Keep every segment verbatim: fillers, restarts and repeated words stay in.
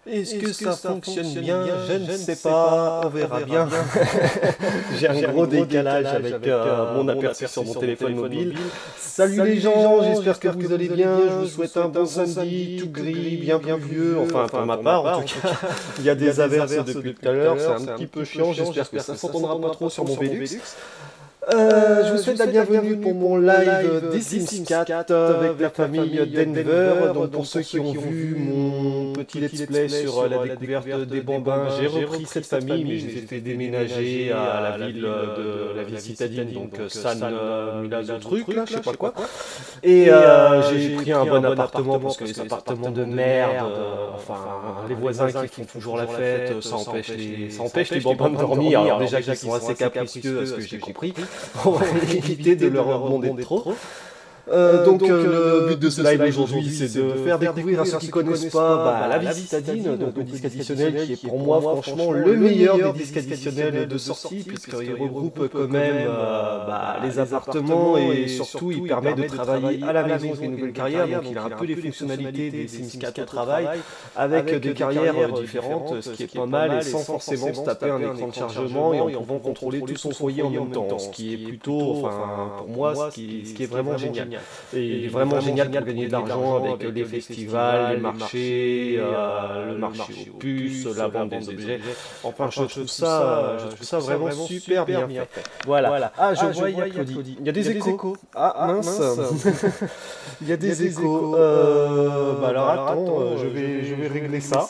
Est-ce que, que ça, ça fonctionne, fonctionne bien? Je ne sais pas, on verra bien. J'ai un, un gros décalage avec, avec euh, mon aperçu sur mon téléphone mobile. mobile. Salut, Salut les gens, j'espère que, que vous allez bien. Je vous souhaite un bon samedi, tout gris, bien pluvieux. Enfin, pour ma part, en tout cas, il y a des averses depuis tout à l'heure. C'est un petit peu chiant, j'espère que ça ne s'entendra pas trop sur mon Velux. Euh, je vous souhaite la bienvenue pour mon live des Sims quatre avec la famille Denver. Donc pour ceux qui ont vu mon petit let's play sur la découverte des bambins, j'ai repris cette famille, mais je les ai fait déménager à la ville de la ville citadine, donc San Milazzo truc, là, je sais pas quoi. Et euh, j'ai pris un bon appartement parce que les appartements de merde, enfin les voisins qui font toujours la fête, ça empêche les, ça empêche les bambins de dormir. Alors déjà qu'ils sont assez capricieux, à ce que j'ai compris. On va éviter de leur demander trop. Euh, donc, donc euh, le but de ce live aujourd'hui, c'est de faire découvrir à ceux qui ne connaissent pas bah, la vie citadine, donc le disque additionnel qui est pour moi franchement le meilleur des disques additionnels de sortie, puisqu'il regroupe quand même euh, bah, les appartements et surtout il permet de travailler à la maison avec une nouvelle carrière, donc il a un peu les fonctionnalités des Sims quatre au travail, avec des carrières différentes, ce qui est pas mal, et sans forcément se taper un écran de chargement et en pouvant contrôler tout son foyer en même temps, ce qui est plutôt, enfin pour moi, ce qui, ce qui est vraiment génial. Et il est vraiment, vraiment génial pour gagner de l'argent avec, avec les festivals, les marchés, euh, le marché aux puces, la vente des objets. Enfin, je trouve ça, je trouve ça vraiment super bien fait. Voilà. Ah, je vois, il y a Claudie. Il y a des échos. Ah, mince. Il y a des échos. Bah alors, attends, je vais, je vais régler ça.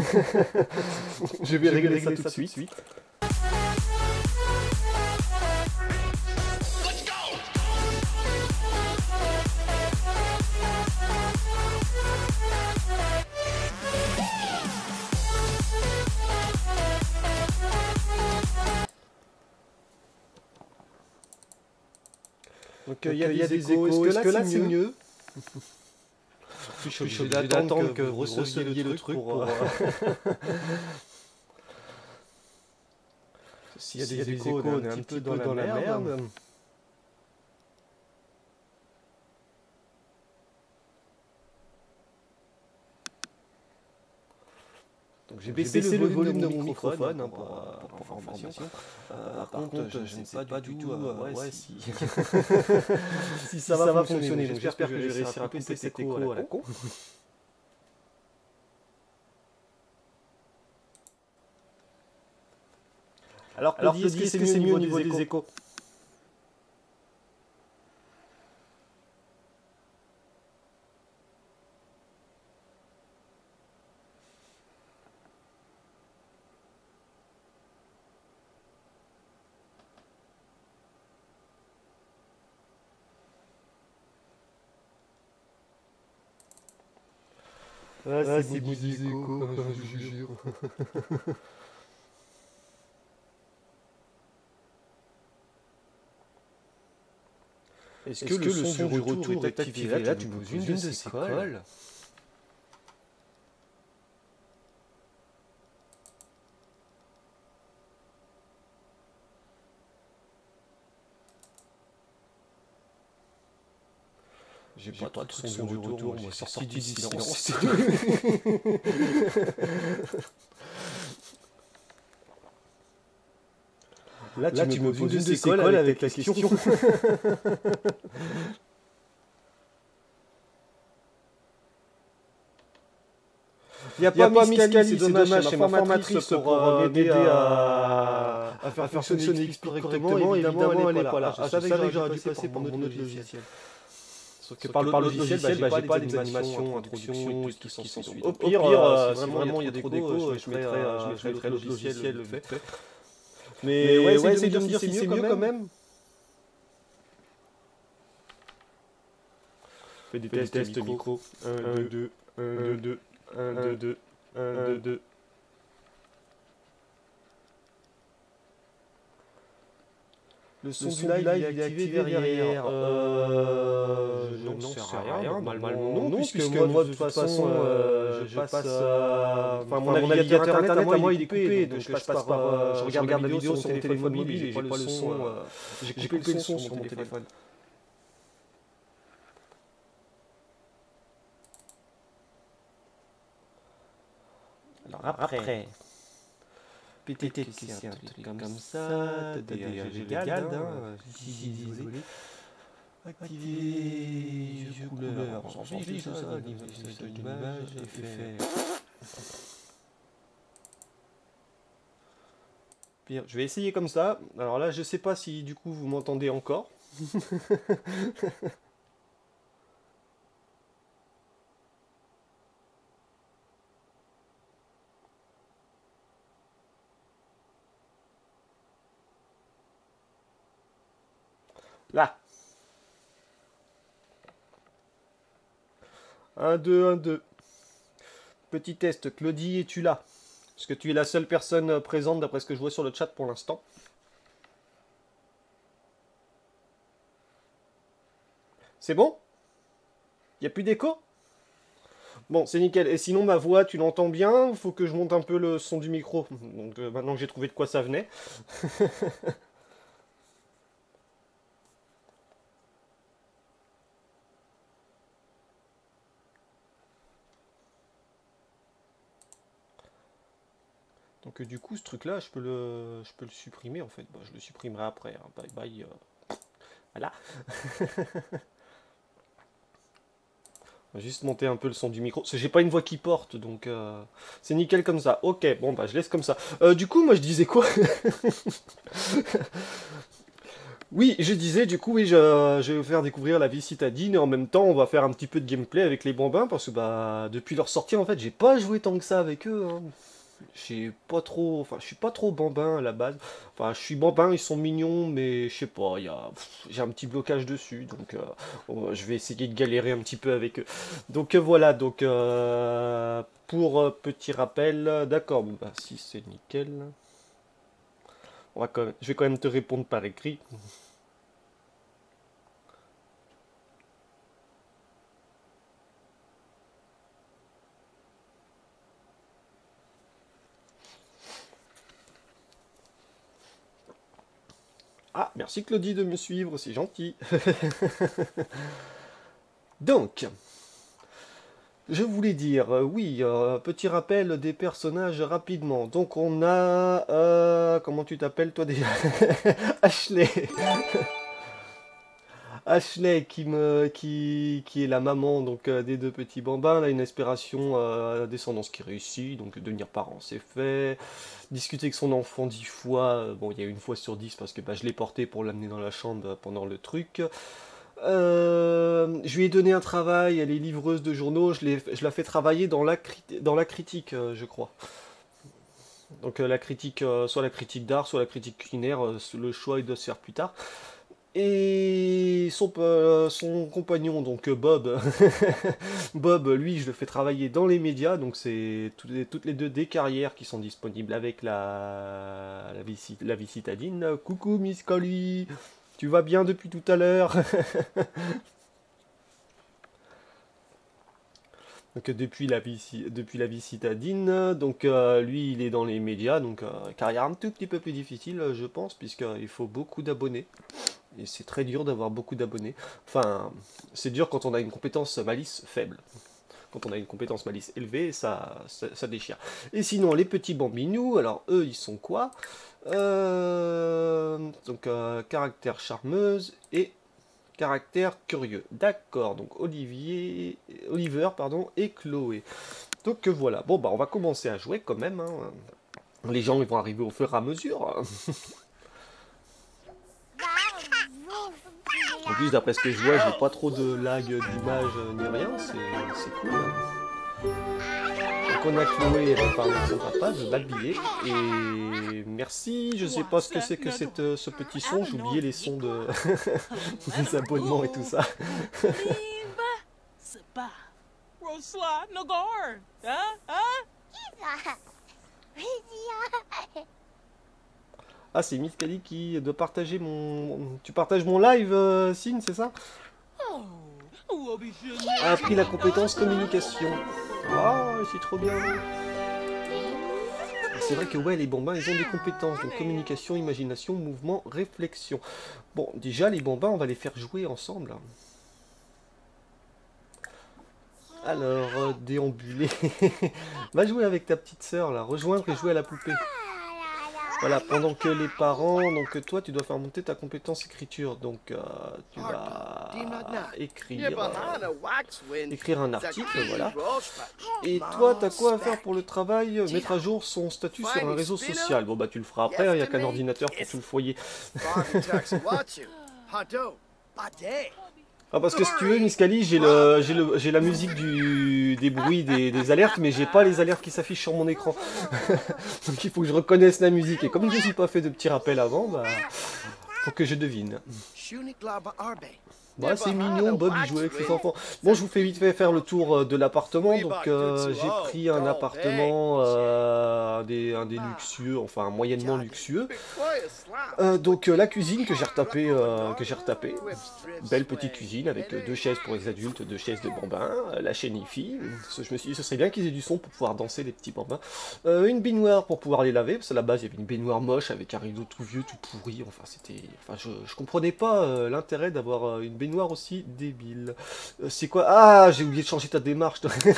Je vais régler ça tout de suite. Donc il y, y a des échos, est-ce que là c'est mieux, mieux Je suis obligé d'attendre que vous receviez le truc pour... S'il y a des échos, on est un petit peu dans la merde. J'ai baissé, baissé le volume de mon microphone, hein, pour, pour, pour, pour information. Euh, par, par contre, contre, je ne sais pas, pas du tout, euh, ouais, ouais, si, si ça, ça va fonctionner. J'espère que, que je vais réussir à couper cet écho à la con. Alors, Alors Claudie, est-ce que c'est mieux au niveau des, des échos? Ah, ah c'est beau des échos, je vous jure. Est-ce que, Est que le son, son du retour, retour est activé là, là tu me poses une de ces colles? J'ai pas, pas de son, son du retour, retour moi c'est sorti du silence. Là, tu, Là, tu me poses une de ces colles avec, avec la question. question. Il n'y a, a pas Miss Cali, c'est dommage, c'est ma formatrice pour, pour m'aider à, à faire, à faire fonctionner X P correctement. Évidemment, elle n'est pas là. Ah, je savais que j'aurais dû passer par mon autre logiciel. Sauf que par l'autre logiciel, bah, j'ai pas les animations, introductions, tout ce qui s'en suit. Au pire, si vraiment il y a trop d'écho, je mettrai l'autre logiciel le fait. Mais ouais, essaye de me dire si c'est mieux quand même. Fais des tests micro. un, deux, un, deux, un, deux, deux, un, deux, deux. Le son, le son du live, live il est activé derrière. derrière. Euh, je n'en sais rien, rien. Normalement non, non puisque, puisque moi de toute façon, euh, je passe... Euh, enfin, mon navigateur internet, internet à moi il est coupé, donc je passe par... Euh, je regarde la vidéo sur mon téléphone mobile, j'ai pas le son... J'ai coupé le son sur mon téléphone. Alors après, peut-être que c'est un truc comme ça, t'as des G G G, si vous voulez. Activer jeu couleur, on s'en fiche de ça, niveau de l'image, effet. Pire, je vais essayer comme ça. Alors là, je sais pas si du coup vous m'entendez encore. Là. un, deux, un, deux. Petit test, Claudie, es-tu là? Parce que tu es la seule personne présente d'après ce que je vois sur le chat pour l'instant. C'est bon? Il n'y a plus d'écho? Bon, c'est nickel. Et sinon, ma voix, tu l'entends bien? Il faut que je monte un peu le son du micro. Donc euh, maintenant que j'ai trouvé de quoi ça venait. Donc euh, du coup, ce truc-là, je peux le, je peux le supprimer en fait. Bah, je le supprimerai après. Hein. Bye bye. Euh... Voilà. On va juste monter un peu le son du micro. Parce que j'ai pas une voix qui porte, donc euh, c'est nickel comme ça. Ok, bon bah je laisse comme ça. Euh, du coup, moi je disais quoi? Oui, je disais, du coup, oui, je, je vais vous faire découvrir la vie citadine et en même temps, on va faire un petit peu de gameplay avec les bambins parce que bah depuis leur sortie, en fait, j'ai pas joué tant que ça avec eux. Hein. J'ai pas trop, enfin, je suis pas trop bambin à la base. Enfin, je suis bambin, ils sont mignons, mais je sais pas, il y a, j'ai un petit blocage dessus, donc euh, on- je vais essayer de galérer un petit peu avec eux. Donc euh, voilà, donc euh, pour euh, petit rappel, euh, d'accord, bon, bah si c'est nickel. On va quand même- je vais quand même te répondre par écrit. Ah, merci Claudie de me suivre, c'est gentil. Donc, je voulais dire, euh, oui, euh, petit rappel des personnages rapidement. Donc on a... euh, comment tu t'appelles toi déjà? Ashley. Ashley qui, me, qui, qui est la maman donc, euh, des deux petits bambins. Elle a une aspiration euh, descendance qui réussit, donc devenir parent c'est fait. Discuter avec son enfant dix fois, euh, bon il y a une fois sur dix parce que bah, je l'ai porté pour l'amener dans la chambre pendant le truc. Euh, je lui ai donné un travail, elle est livreuse de journaux, je, l'ai- je la fais travailler dans la, crit- dans la critique, euh, je crois. Donc euh, la critique, euh, soit la critique d'art, soit la critique culinaire, euh, le choix il doit se faire plus tard. Et son, euh, son compagnon, donc euh, Bob, Bob, lui, je le fais travailler dans les médias, donc c'est toutes les, toutes les deux des carrières qui sont disponibles avec la, la, vie, ci- la vie citadine. Coucou Miss Collie, tu vas bien depuis tout à l'heure? Donc euh, depuis la vie, ci- depuis la vie citadine, donc euh, lui il est dans les médias, donc euh, carrière un tout petit peu plus difficile euh, je pense, puisqu'il faut beaucoup d'abonnés, et c'est très dur d'avoir beaucoup d'abonnés. Enfin, c'est dur quand on a une compétence malice faible. Quand on a une compétence malice élevée, ça, ça, ça déchire. Et sinon, les petits bambinous, alors eux ils sont quoi? Euh, Donc euh, caractère charmeuse et caractère curieux. D'accord, donc Olivier, Oliver pardon, et Chloé. Donc euh, voilà, bon bah on va commencer à jouer quand même. Hein. Les gens ils vont arriver au fur et à mesure. En plus d'après ce que je vois, j'ai pas trop de lag d'image euh, ni rien, c'est c'est cool. Donc on a Chloé, elle va parler de son papa, de Babillé. Et merci, je sais pas ce que c'est que cette, euh, ce petit son, j'ai oublié les sons de des abonnements et tout ça. Ah, c'est Miss Kali qui doit partager mon... Tu partages mon live, euh, Sin, c'est ça? A appris la compétence communication. Ah, c'est trop bien. C'est vrai que ouais, les bambins, ils ont des compétences. Donc communication, imagination, mouvement, réflexion. Bon, déjà, les bambins, on va les faire jouer ensemble. Alors, euh, déambuler. Va jouer avec ta petite sœur, là. Rejoindre et jouer à la poupée. Voilà, pendant que les parents, donc toi, tu dois faire monter ta compétence écriture. Donc, euh, tu vas écrire, euh, écrire un article, voilà. Et toi, tu as quoi à faire pour le travail? Mettre à jour son statut sur un réseau social. Bon, bah, tu le feras après, il n'y a qu'un ordinateur pour tout le foyer. Ah, parce que si tu veux, Miss Kali, j'ai le, j'ai le, j'ai la musique du, des bruits, des, des alertes, mais j'ai pas les alertes qui s'affichent sur mon écran. Donc il faut que je reconnaisse la musique. Et comme je n'ai pas fait de petits rappels avant, bah, faut que je devine. Bah, c'est mignon, Bob il joue avec ses enfants. Bon, je vous fais vite fait faire le tour de l'appartement. Donc euh, j'ai pris un appartement, euh, un, des, un des luxueux, enfin moyennement luxueux. Euh, donc euh, la cuisine que j'ai retapé, euh, que j'ai retapé. Belle petite cuisine avec euh, deux chaises pour les adultes, deux chaises de bambins, euh, la chaîne hi-fi. Je me suis dit ce serait bien qu'ils aient du son pour pouvoir danser les petits bambins. Euh, une baignoire pour pouvoir les laver, parce qu'à la base il y avait une baignoire moche avec un rideau tout vieux, tout pourri. Enfin c'était, enfin je, je comprenais pas euh, l'intérêt d'avoir euh, une baignoire aussi débile. Euh, c'est quoi? Ah, j'ai oublié de changer ta démarche.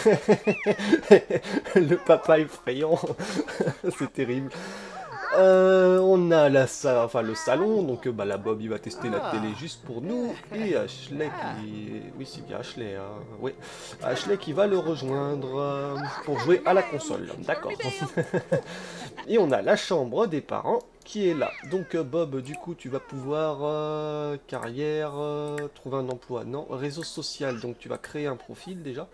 Le papa effrayant. C'est terrible. Euh, on a la sa enfin, le salon, donc bah, la Bob il va tester la télé juste pour nous, et Ashley qui... Oui c'est bien Ashley, hein. Oui. Ashley qui va le rejoindre euh, pour jouer à la console, d'accord. Et on a la chambre des parents qui est là. Donc euh, Bob, du coup tu vas pouvoir, euh, carrière, euh, trouver un emploi, non, réseau social, donc tu vas créer un profil déjà.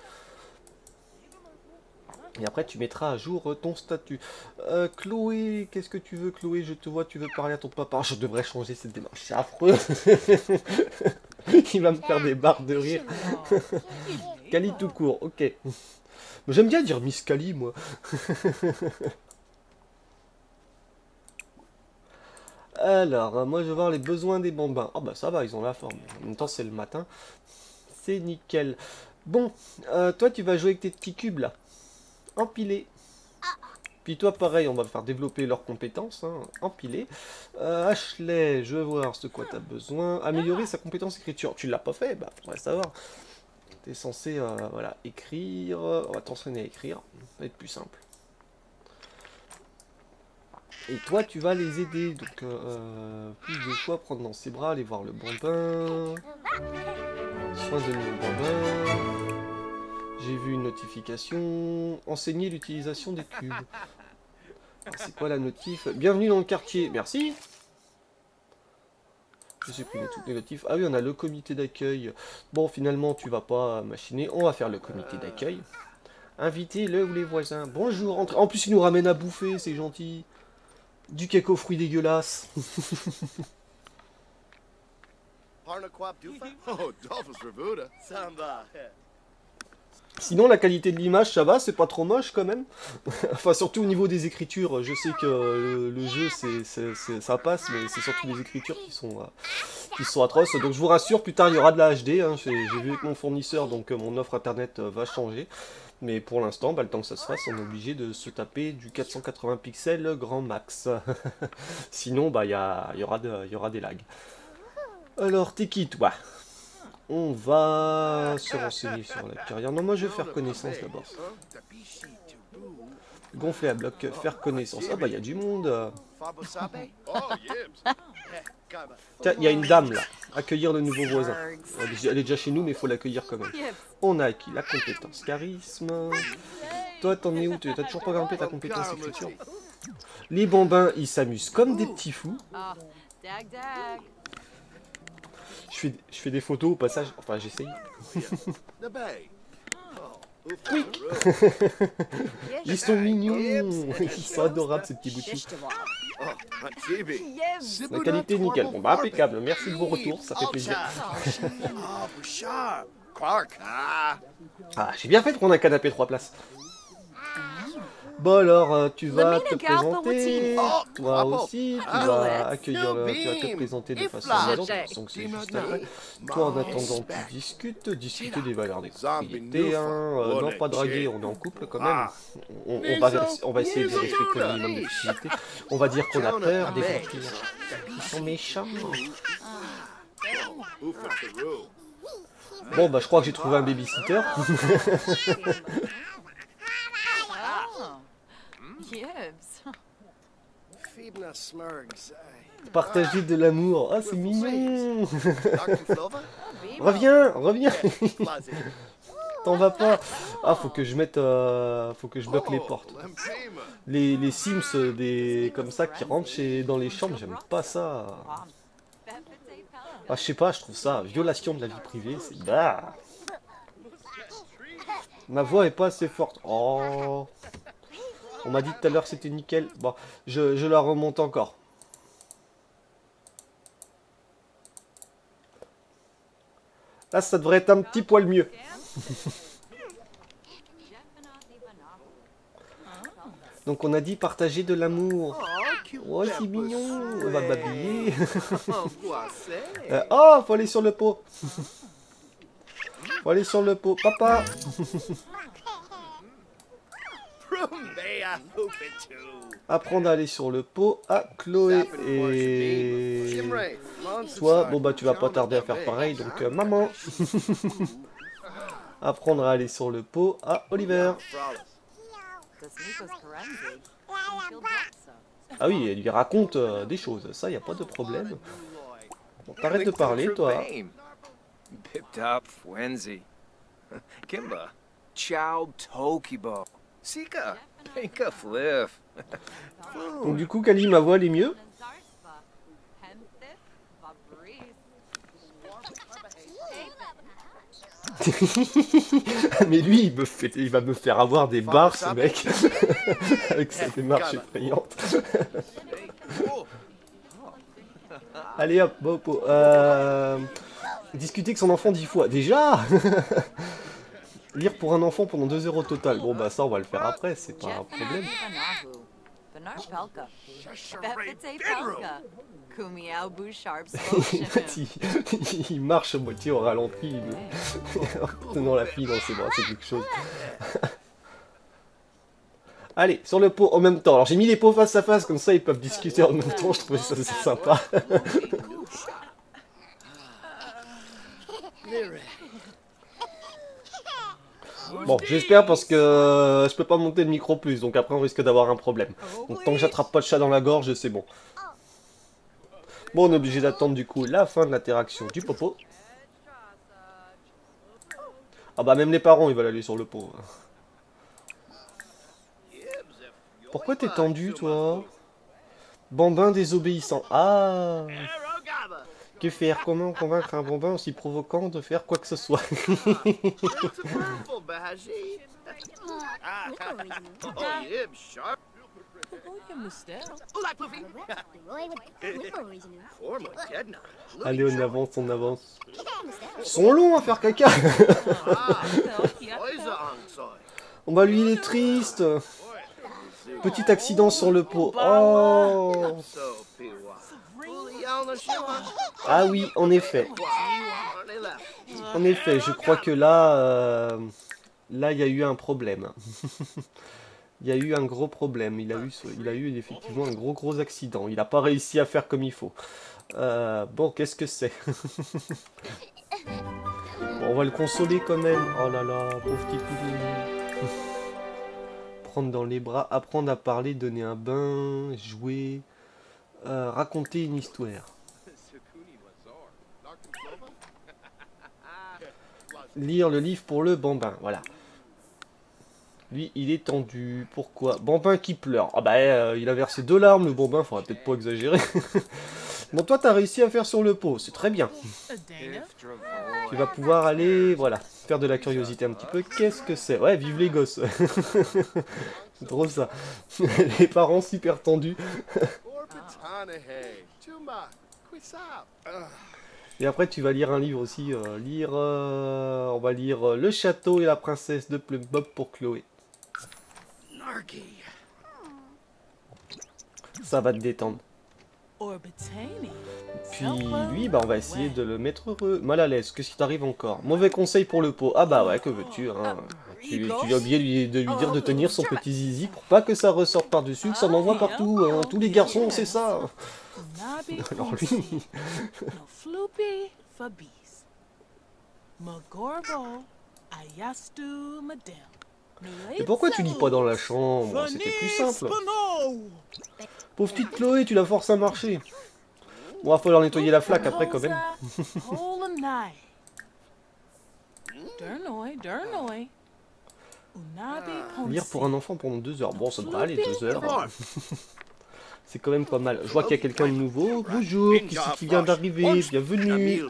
Et après, tu mettras à jour ton statut. Euh, Chloé, qu'est-ce que tu veux, Chloé? Je te vois, tu veux parler à ton papa. Je devrais changer cette démarche, c'est affreux. Il va me faire des barres de rire. Kali tout court, ok. J'aime bien dire Miss Kali, moi. Alors, moi, je vais voir les besoins des bambins. Ah oh, bah ça va, ils ont la forme. En même temps, c'est le matin. C'est nickel. Bon, euh, toi, tu vas jouer avec tes petits cubes, là. Empiler. Puis toi pareil, on va faire développer leurs compétences, hein. Empiler. Euh, Ashley, je vais voir ce de quoi tu as besoin. Améliorer sa compétence écriture. Tu l'as pas fait? Bah faudrait savoir. Tu es censé euh, voilà, écrire. On va t'entraîner à écrire. Ça va être plus simple. Et toi tu vas les aider. Donc euh, plus de fois, prendre dans ses bras, aller voir le bambin. Soin de nos bambins. J'ai vu une notification. Enseigner l'utilisation des cubes. C'est quoi la notif? Bienvenue dans le quartier. Merci. Je sais plus toutes les notifs. Ah oui, on a le comité d'accueil. Bon, finalement, tu vas pas machiner. On va faire le comité d'accueil. Inviter le ou les voisins. Bonjour. Entre... En plus, ils nous ramènent à bouffer. C'est gentil. Du cake aux fruits dégueulasses. Sinon, la qualité de l'image, ça va, c'est pas trop moche quand même. Enfin, surtout au niveau des écritures, je sais que le, le jeu, c'est, c'est, c'est, ça passe, mais c'est surtout les écritures qui sont, euh, qui sont atroces. Donc je vous rassure, plus tard, il y aura de la H D. Hein. J'ai, j'ai vu avec mon fournisseur, donc euh, mon offre internet euh, va changer. Mais pour l'instant, bah, le temps que ça se fasse, on est obligé de se taper du quatre cent quatre-vingts pixels grand max. Sinon, bah, il y, a, y, aura de, y aura des lags. Alors, t'es qui, toi? On va se renseigner sur la carrière. Non, moi je vais faire connaissance d'abord. Gonfler à bloc, faire connaissance. Ah bah il y a du monde. Tiens, il y a une dame là. Accueillir le nouveau voisin. Elle est déjà chez nous, mais il faut l'accueillir quand même. On a acquis la compétence charisme. Toi, t'en es où? T'as toujours pas grimpé ta compétence écriture? Les bambins, ils s'amusent comme des petits fous. Je fais, je fais des photos au passage, enfin j'essaye. Quick. Ils sont mignons, ils sont adorables ces petits boutons. La qualité est nickel, bon bah impeccable, merci de vos retours, ça fait plaisir. Ah, j'ai bien fait de prendre un canapé trois places. Bon alors, euh, tu vas te présenter, toi aussi, tu vas accueillir, le, tu vas te présenter de façon amusante, donc c'est juste après. Toi en attendant, tu discutes, discuter des valeurs des propriétés, hein, euh, non pas draguer, on est en couple quand même, on, on, va, on va essayer de respecter le minimum de facilité, on va dire qu'on a peur des vampires, ils sont méchants. Bon, bah je crois que j'ai trouvé un babysitter. Partager de l'amour. Ah, c'est mignon. Reviens, reviens. T'en vas pas. Ah, faut que je mette... Euh, faut que je bloque les portes. Les, les Sims des, comme ça qui rentrent chez, dans les chambres, j'aime pas ça. Ah, je sais pas, je trouve ça violation de la vie privée. C'est... Bah. Ma voix est pas assez forte. Oh. On m'a dit tout à l'heure que c'était nickel. Bon, je, je la remonte encore. Là, ça devrait être un petit poil mieux. Donc on a dit partager de l'amour. Oh, c'est mignon. On va babiller. euh, oh, faut aller sur le pot. Faut aller sur le pot. Papa. Apprendre à aller sur le pot à Chloé. Et toi, bon bah tu vas pas tarder à faire pareil. Donc euh, maman. Apprendre à aller sur le pot à Oliver. Ah oui, elle lui raconte euh, des choses, ça y a pas de problème. Bon, t'arrêtes de parler, toi. Donc du coup, Kali, ma voix, elle est mieux. Mais lui, il, me fait, il va me faire avoir des barres, ce mec, avec sa démarche effrayante. Allez hop, bon, bon, euh... discuter avec son enfant dix fois. Déjà. Lire pour un enfant pendant deux heures au total. Bon bah ça, on va le faire après, c'est pas un problème. il, il marche à moitié au ralenti, en tenant la fille dans ses bras, c'est quelque chose. Allez, sur le pot en même temps. Alors j'ai mis les pots face à face, comme ça ils peuvent discuter en même temps, je trouvais ça assez sympa. Bon, j'espère parce que euh, je peux pas monter le micro plus, donc après on risque d'avoir un problème. Donc tant que j'attrape pas le chat dans la gorge, c'est bon. Bon, on est obligé d'attendre du coup la fin de l'interaction du popo. Ah bah même les parents ils veulent aller sur le pot. Pourquoi t'es tendu toi? Bambin désobéissant. Ah. Que faire? Comment convaincre un bambin aussi provoquant de faire quoi que ce soit? Allez, on avance, on avance. Ils sont longs à faire caca. On va lui, il est triste. Petit accident sur le pot. Oh. Ah oui, en effet. En effet, je crois que là, euh, là, il y a eu un problème. Il y a eu un gros problème. Il a eu, il a eu effectivement un gros gros accident. Il n'a pas réussi à faire comme il faut. Euh, bon, qu'est-ce que c'est? Bon, on va le consoler quand même. Oh là là, pauvre petit poudou. Prendre dans les bras, apprendre à parler, donner un bain, jouer, euh, raconter une histoire. Lire le livre pour le bambin, voilà. Lui, il est tendu. Pourquoi? Bambin qui pleure. Ah bah, euh, il a versé deux larmes, le bambin, faudrait peut-être pas exagérer. Bon, toi, t'as réussi à faire sur le pot, c'est très bien. Tu vas pouvoir aller, voilà, faire de la curiosité un petit peu. Qu'est-ce que c'est? Ouais, vive les gosses. C'est trop ça. Les parents super tendus. Et après, tu vas lire un livre aussi. Euh, lire, euh, on va lire euh, Le Château et la Princesse de Plum Bob pour Chloé. Ça va te détendre. Puis lui, bah on va essayer de le mettre heureux. Mal à l'aise, qu'est-ce qui t'arrive encore? Mauvais conseil pour le pot. Ah bah ouais, que veux-tu, hein. Tu, tu as oublié de lui, de lui dire de tenir son petit zizi pour pas que ça ressorte par-dessus, que ça m'envoie partout. Hein. Tous les garçons, c'est ça. Alors lui... Et pourquoi tu lis pas dans la chambre? C'était plus simple. Pauvre petite Chloé, tu la forces à marcher. Bon, il va falloir nettoyer la flaque après quand même. Lire pour un enfant pendant deux heures. Bon, ça devrait aller, deux heures. C'est quand même pas mal. Je vois qu'il y a quelqu'un de nouveau. Bonjour, qui c'est qui vient d'arriver? Bienvenue.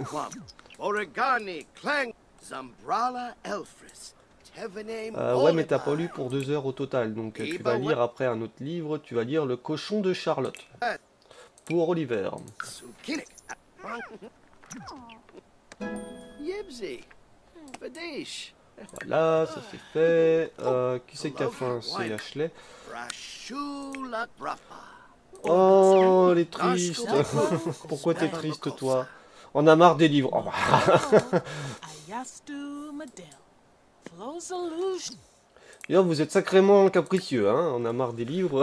Euh, ouais, mais t'as pas lu pour deux heures au total. Donc tu vas lire après un autre livre. Tu vas lire Le cochon de Charlotte. Pour Oliver. Voilà, ça c'est fait. Euh, qui c'est qui a faim? C'est Ashley. Oh, elle est triste. Pourquoi t'es triste, toi? On a marre des livres. Oh, bah. D'ailleurs, vous êtes sacrément capricieux, hein. On a marre des livres.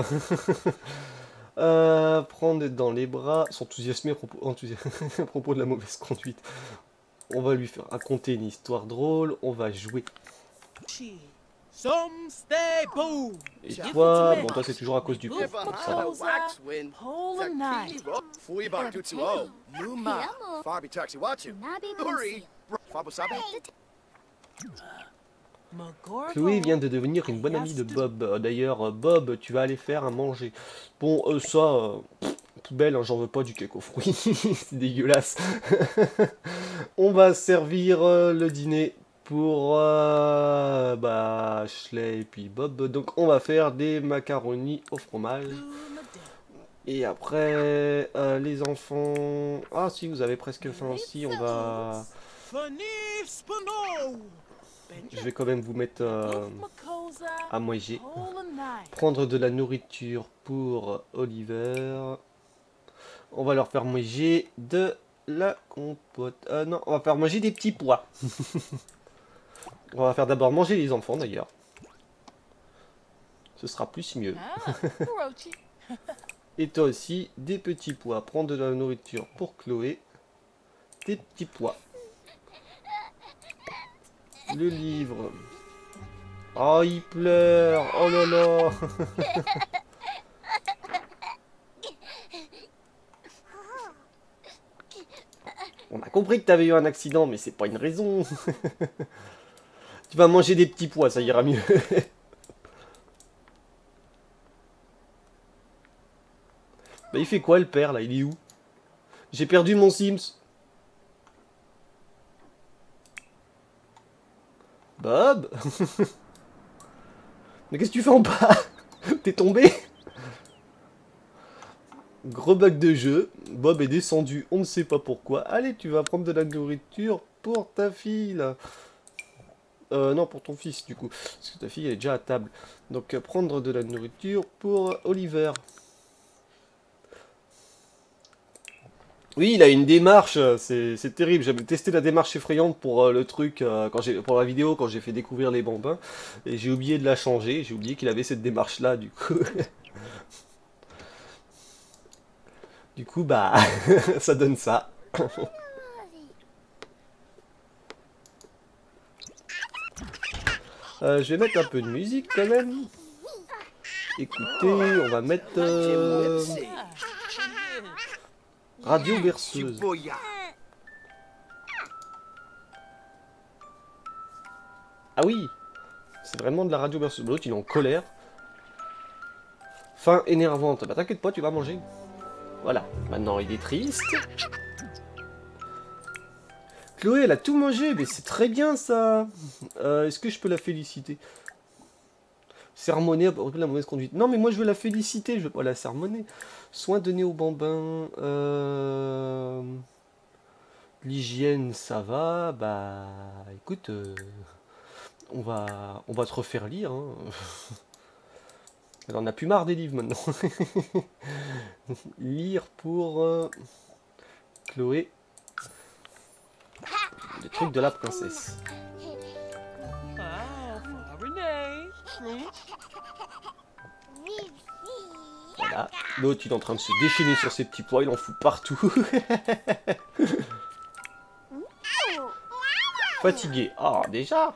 euh, prendre dans les bras. S'enthousiasmer à propos, enthousi- à propos de la mauvaise conduite. On va lui faire raconter une histoire drôle. On va jouer. Et toi, bon, toi c'est toujours à cause du coup. Ça va. Chloé vient de devenir une bonne amie de Bob. D'ailleurs, Bob, tu vas aller faire à manger. Bon, euh, ça, euh, poubelle, hein, j'en veux pas du cake aux fruits. C'est dégueulasse. On va servir euh, le dîner pour euh, bah, Ashley et puis Bob. Donc on va faire des macaronis au fromage. Et après, euh, les enfants... Ah si, vous avez presque faim aussi, on va... Je vais quand même vous mettre euh, à manger. Prendre de la nourriture pour Oliver. On va leur faire manger de la compote. Euh, non, on va faire manger des petits pois. On va faire d'abord manger les enfants d'ailleurs. Ce sera plus mieux. Et toi aussi, des petits pois. Prendre de la nourriture pour Chloé. Des petits pois. Le livre. Oh, il pleure. Oh là là. On a compris que tu avais eu un accident, mais c'est pas une raison. Tu vas manger des petits pois, ça ira mieux. Bah, il fait quoi le père là? Il est où? J'ai perdu mon Sims. Bob. Mais qu'est-ce que tu fais en bas? T'es tombé? Gros bug de jeu. Bob est descendu, on ne sait pas pourquoi. Allez, tu vas prendre de la nourriture pour ta fille là. Euh, non, pour ton fils du coup. Parce que ta fille elle est déjà à table. Donc euh, prendre de la nourriture pour Oliver. Oui, il a une démarche, c'est terrible. J'avais testé la démarche effrayante pour euh, le truc, euh, quand j'ai pour la vidéo, quand j'ai fait découvrir les bambins. Et j'ai oublié de la changer, j'ai oublié qu'il avait cette démarche-là, du coup. Du coup, bah, ça donne ça. euh, je vais mettre un peu de musique quand même. Écoutez, on va mettre... Euh... Radio berceuse. Ah oui, c'est vraiment de la radio berceuse. L'autre, il est en colère. Faim énervante. Bah t'inquiète pas, tu vas manger. Voilà, maintenant il est triste. Chloé, elle a tout mangé, mais c'est très bien ça. Euh, Est-ce que je peux la féliciter? Sermonner, la mauvaise conduite. Non, mais moi je veux la féliciter, je veux pas la sermonner. Soins donnés aux bambins. Euh... L'hygiène, ça va. Bah, écoute, euh, on va, on va te refaire lire. Hein. On a plus marre des livres maintenant. Lire pour euh, Chloé. Les trucs de la princesse. Voilà. L'autre, il est en train de se déchaîner sur ses petits pois. Il en fout partout. Fatigué. Ah, déjà.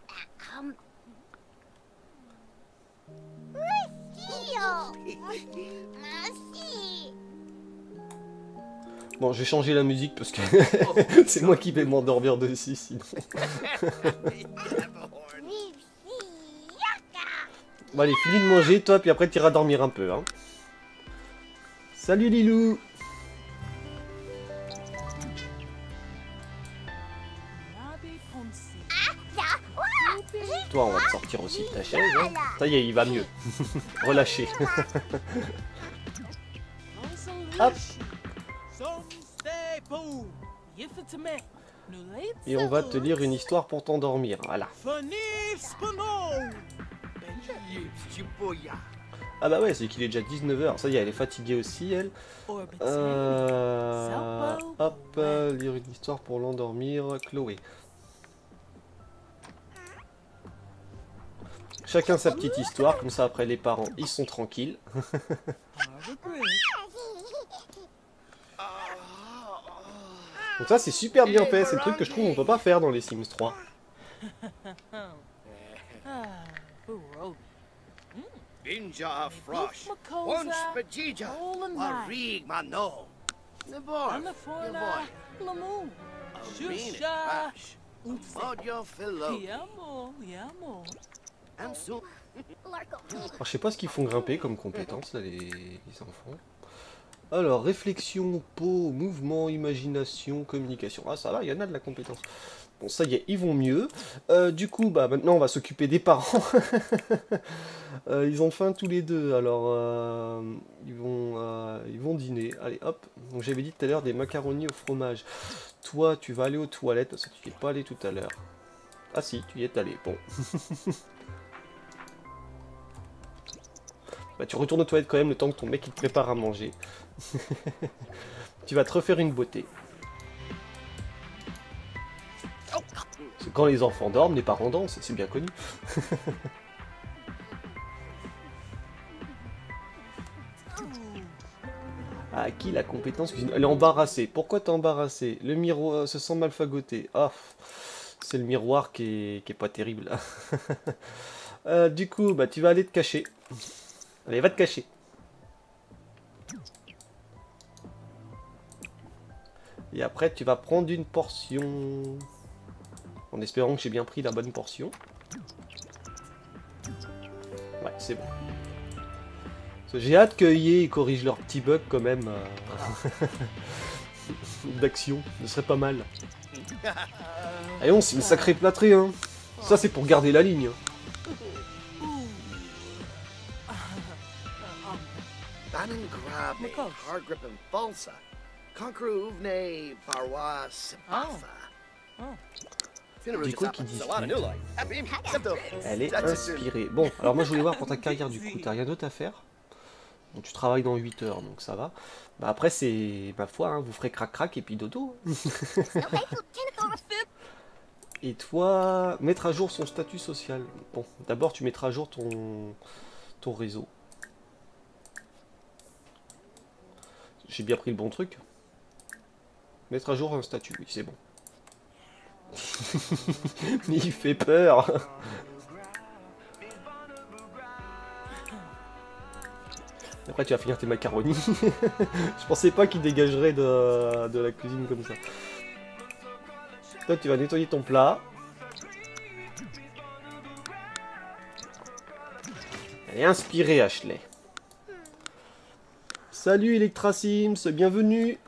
Bon, je vais changer la musique parce que c'est moi qui vais m'endormir dessus sinon. Bon allez, finis de manger toi, puis après tu iras dormir un peu. Hein. Salut Lilou. Toi, on va te sortir aussi de ta chaise. Hein. Ça y est, il va mieux. Relâchez. Hop. Et on va te lire une histoire pour t'endormir. Voilà. Ah bah ouais, c'est qu'il est déjà dix-neuf heures. Ça y est, elle est fatiguée aussi, elle. Euh... Hop, euh, lire une histoire pour l'endormir. Chloé. Chacun sa petite histoire, comme ça après les parents, ils sont tranquilles. Donc ça c'est super bien fait, c'est le truc que je trouve qu'on peut pas faire dans les Sims trois. Alors, je sais pas ce qu'ils font grimper comme compétences là, les, les enfants. Alors, réflexion, peau, mouvement, imagination, communication. Ah, ça va, il y en a de la compétence. Bon, ça y est, ils vont mieux. Euh, du coup, bah maintenant, on va s'occuper des parents. euh, ils ont faim tous les deux. Alors, euh, ils, vont, euh, ils vont dîner. Allez, hop. Donc, j'avais dit tout à l'heure des macaronis au fromage. Toi, tu vas aller aux toilettes parce que tu n'y es pas allé tout à l'heure. Ah si, tu y es allé. Bon. Bah, tu retournes aux toilettes quand même le temps que ton mec il te prépare à manger. Tu vas te refaire une beauté. Quand les enfants dorment, les parents dansent, c'est bien connu. À qui la compétence cuisine? Elle est embarrassée. Pourquoi t'es embarrassée? Le miroir se sent mal fagoté. Ah, c'est le miroir qui est, qui est pas terrible. euh, du coup, bah tu vas aller te cacher. Allez, va te cacher. Et après, tu vas prendre une portion. En espérant que j'ai bien pris la bonne portion. Ouais, c'est bon. J'ai hâte que E A corrige leurs petits bugs quand même. Euh... d'action, ce serait pas mal. Allez, on, c'est une sacrée plâtrée, hein. Ça, c'est pour garder la ligne. Du coup, qui dit elle est inspirée. Bon, alors moi je voulais voir pour ta carrière du coup, t'as rien d'autre à faire. Donc tu travailles dans huit heures, donc ça va. Bah après c'est, ma foi, hein, vous ferez crac-crac et puis dodo. Et toi, mettre à jour son statut social. Bon, d'abord tu mettras à jour ton, ton réseau. J'ai bien pris le bon truc. Mettre à jour un statut, oui c'est bon. Mais il fait peur. Après tu vas finir tes macaronis. Je pensais pas qu'il dégagerait de, de la cuisine comme ça. Toi tu vas nettoyer ton plat. Elle est inspirée Ashley. Salut Electra Sims, bienvenue.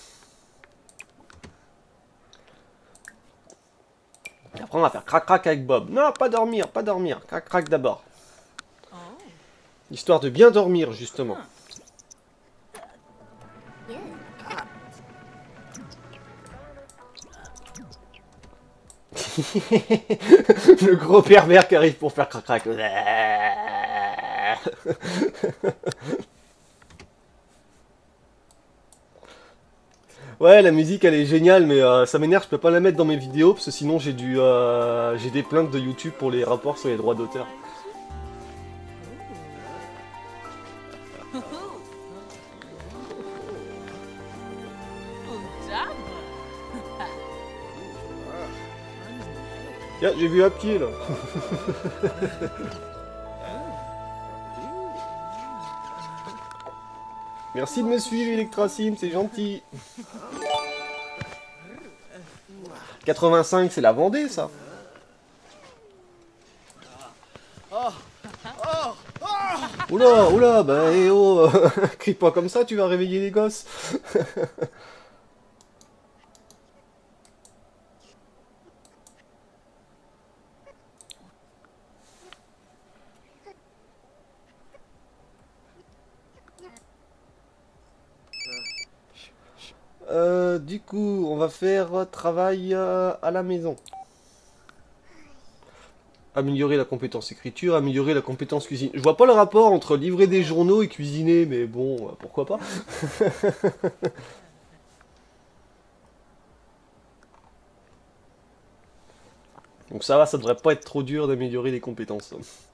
Et après on va faire crac-crac avec Bob. Non, pas dormir, pas dormir. Crac-crac d'abord. Histoire de bien dormir, justement. Le gros pervers qui arrive pour faire crac-crac. Ouais, la musique elle est géniale, mais euh, ça m'énerve, je peux pas la mettre dans mes vidéos, parce que sinon j'ai du, euh, j'ai des plaintes de YouTube pour les rapports sur les droits d'auteur. Tiens, j'ai vu un pied là. Merci de me suivre, Electrasim, c'est gentil. quatre-vingt-cinq, c'est la Vendée, ça. Oula, oula, bah eh oh, crie pas comme ça, tu vas réveiller les gosses. Euh, du coup, on va faire travail euh, à la maison. Améliorer la compétence écriture, améliorer la compétence cuisine. Je vois pas le rapport entre livrer des journaux et cuisiner, mais bon, euh, pourquoi pas. Donc ça va, ça devrait pas être trop dur d'améliorer les compétences.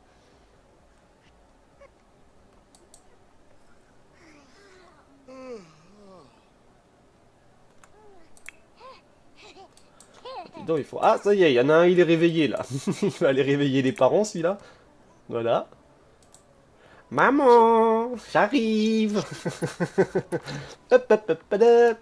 Donc, il faut... Ah, ça y est, il y en a un, il est réveillé, là. Il va aller réveiller les parents, celui-là. Voilà. Maman, j'arrive. Hop, hop, hop, hop, hop.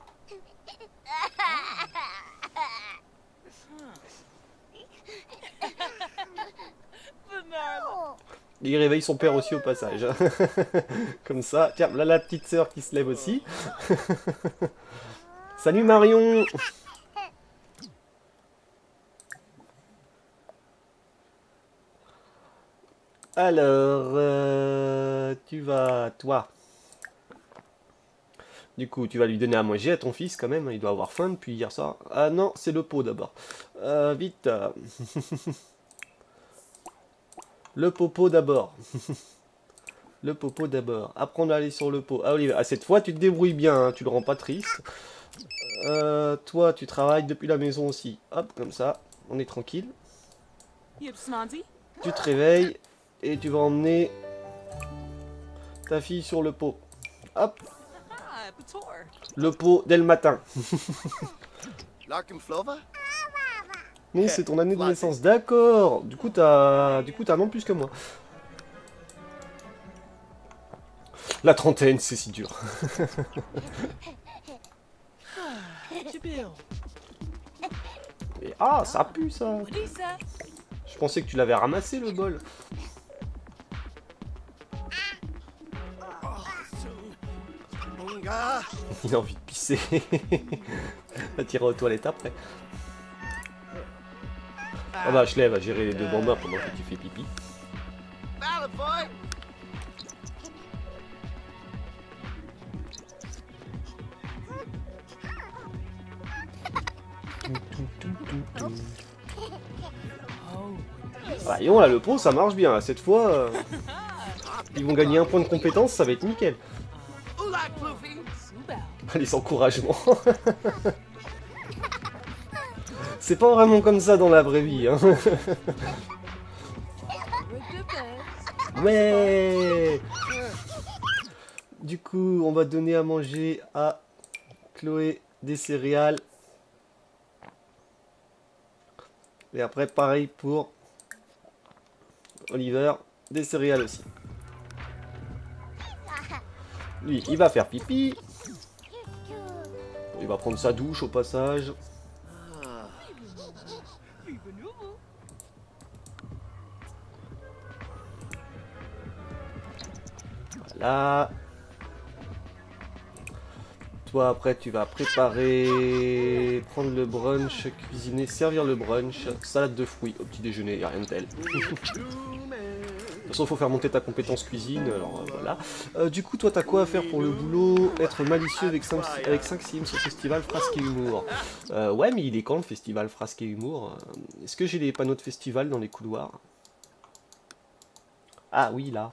Il réveille son père aussi au passage. Comme ça. Tiens, là la petite sœur qui se lève aussi. Salut Marion. Alors, euh, tu vas, toi. Du coup, tu vas lui donner à manger à ton fils quand même. Il doit avoir faim depuis hier soir. Ah non, c'est le pot d'abord. Euh, vite. Le popo d'abord. Le popo d'abord. Apprendre à aller sur le pot. Ah Olivier, ah, cette fois tu te débrouilles bien, hein, tu le rends pas triste. Euh, toi, tu travailles depuis la maison aussi. Hop, comme ça, on est tranquille. Tu te réveilles et tu vas emmener ta fille sur le pot. Hop. Le pot dès le matin. Non, c'est ton année de naissance. D'accord. Du coup, t'as, du coup, t'as un an de plus que moi. La trentaine, c'est si dur. Et, ah, ça pue ça. Je pensais que tu l'avais ramassé le bol. Il a envie de pisser. Va tirer aux toilettes après. Ah bah, je lève à gérer les deux bombers pendant que tu fais pipi. Voyons là, le pot ça marche bien. Cette fois, euh, ils vont gagner un point de compétence, ça va être nickel. Les encouragements. C'est pas vraiment comme ça dans la vraie vie. Hein. Ouais. Du coup, on va donner à manger à Chloé des céréales. Et après, pareil pour Oliver, des céréales aussi. Lui, il va faire pipi. Il va prendre sa douche au passage. Voilà. Toi, après, tu vas préparer, prendre le brunch, cuisiner, servir le brunch, salade de fruits au petit déjeuner, y a rien de tel. De toute façon, il faut faire monter ta compétence cuisine, alors euh, voilà. Euh, du coup, toi, t'as quoi à faire pour le boulot? Être malicieux avec cinq sims au festival Frasque et Humour. Euh, ouais, mais il est quand le festival Frasque et Humour? Est-ce que j'ai les panneaux de festival dans les couloirs? Ah oui, là.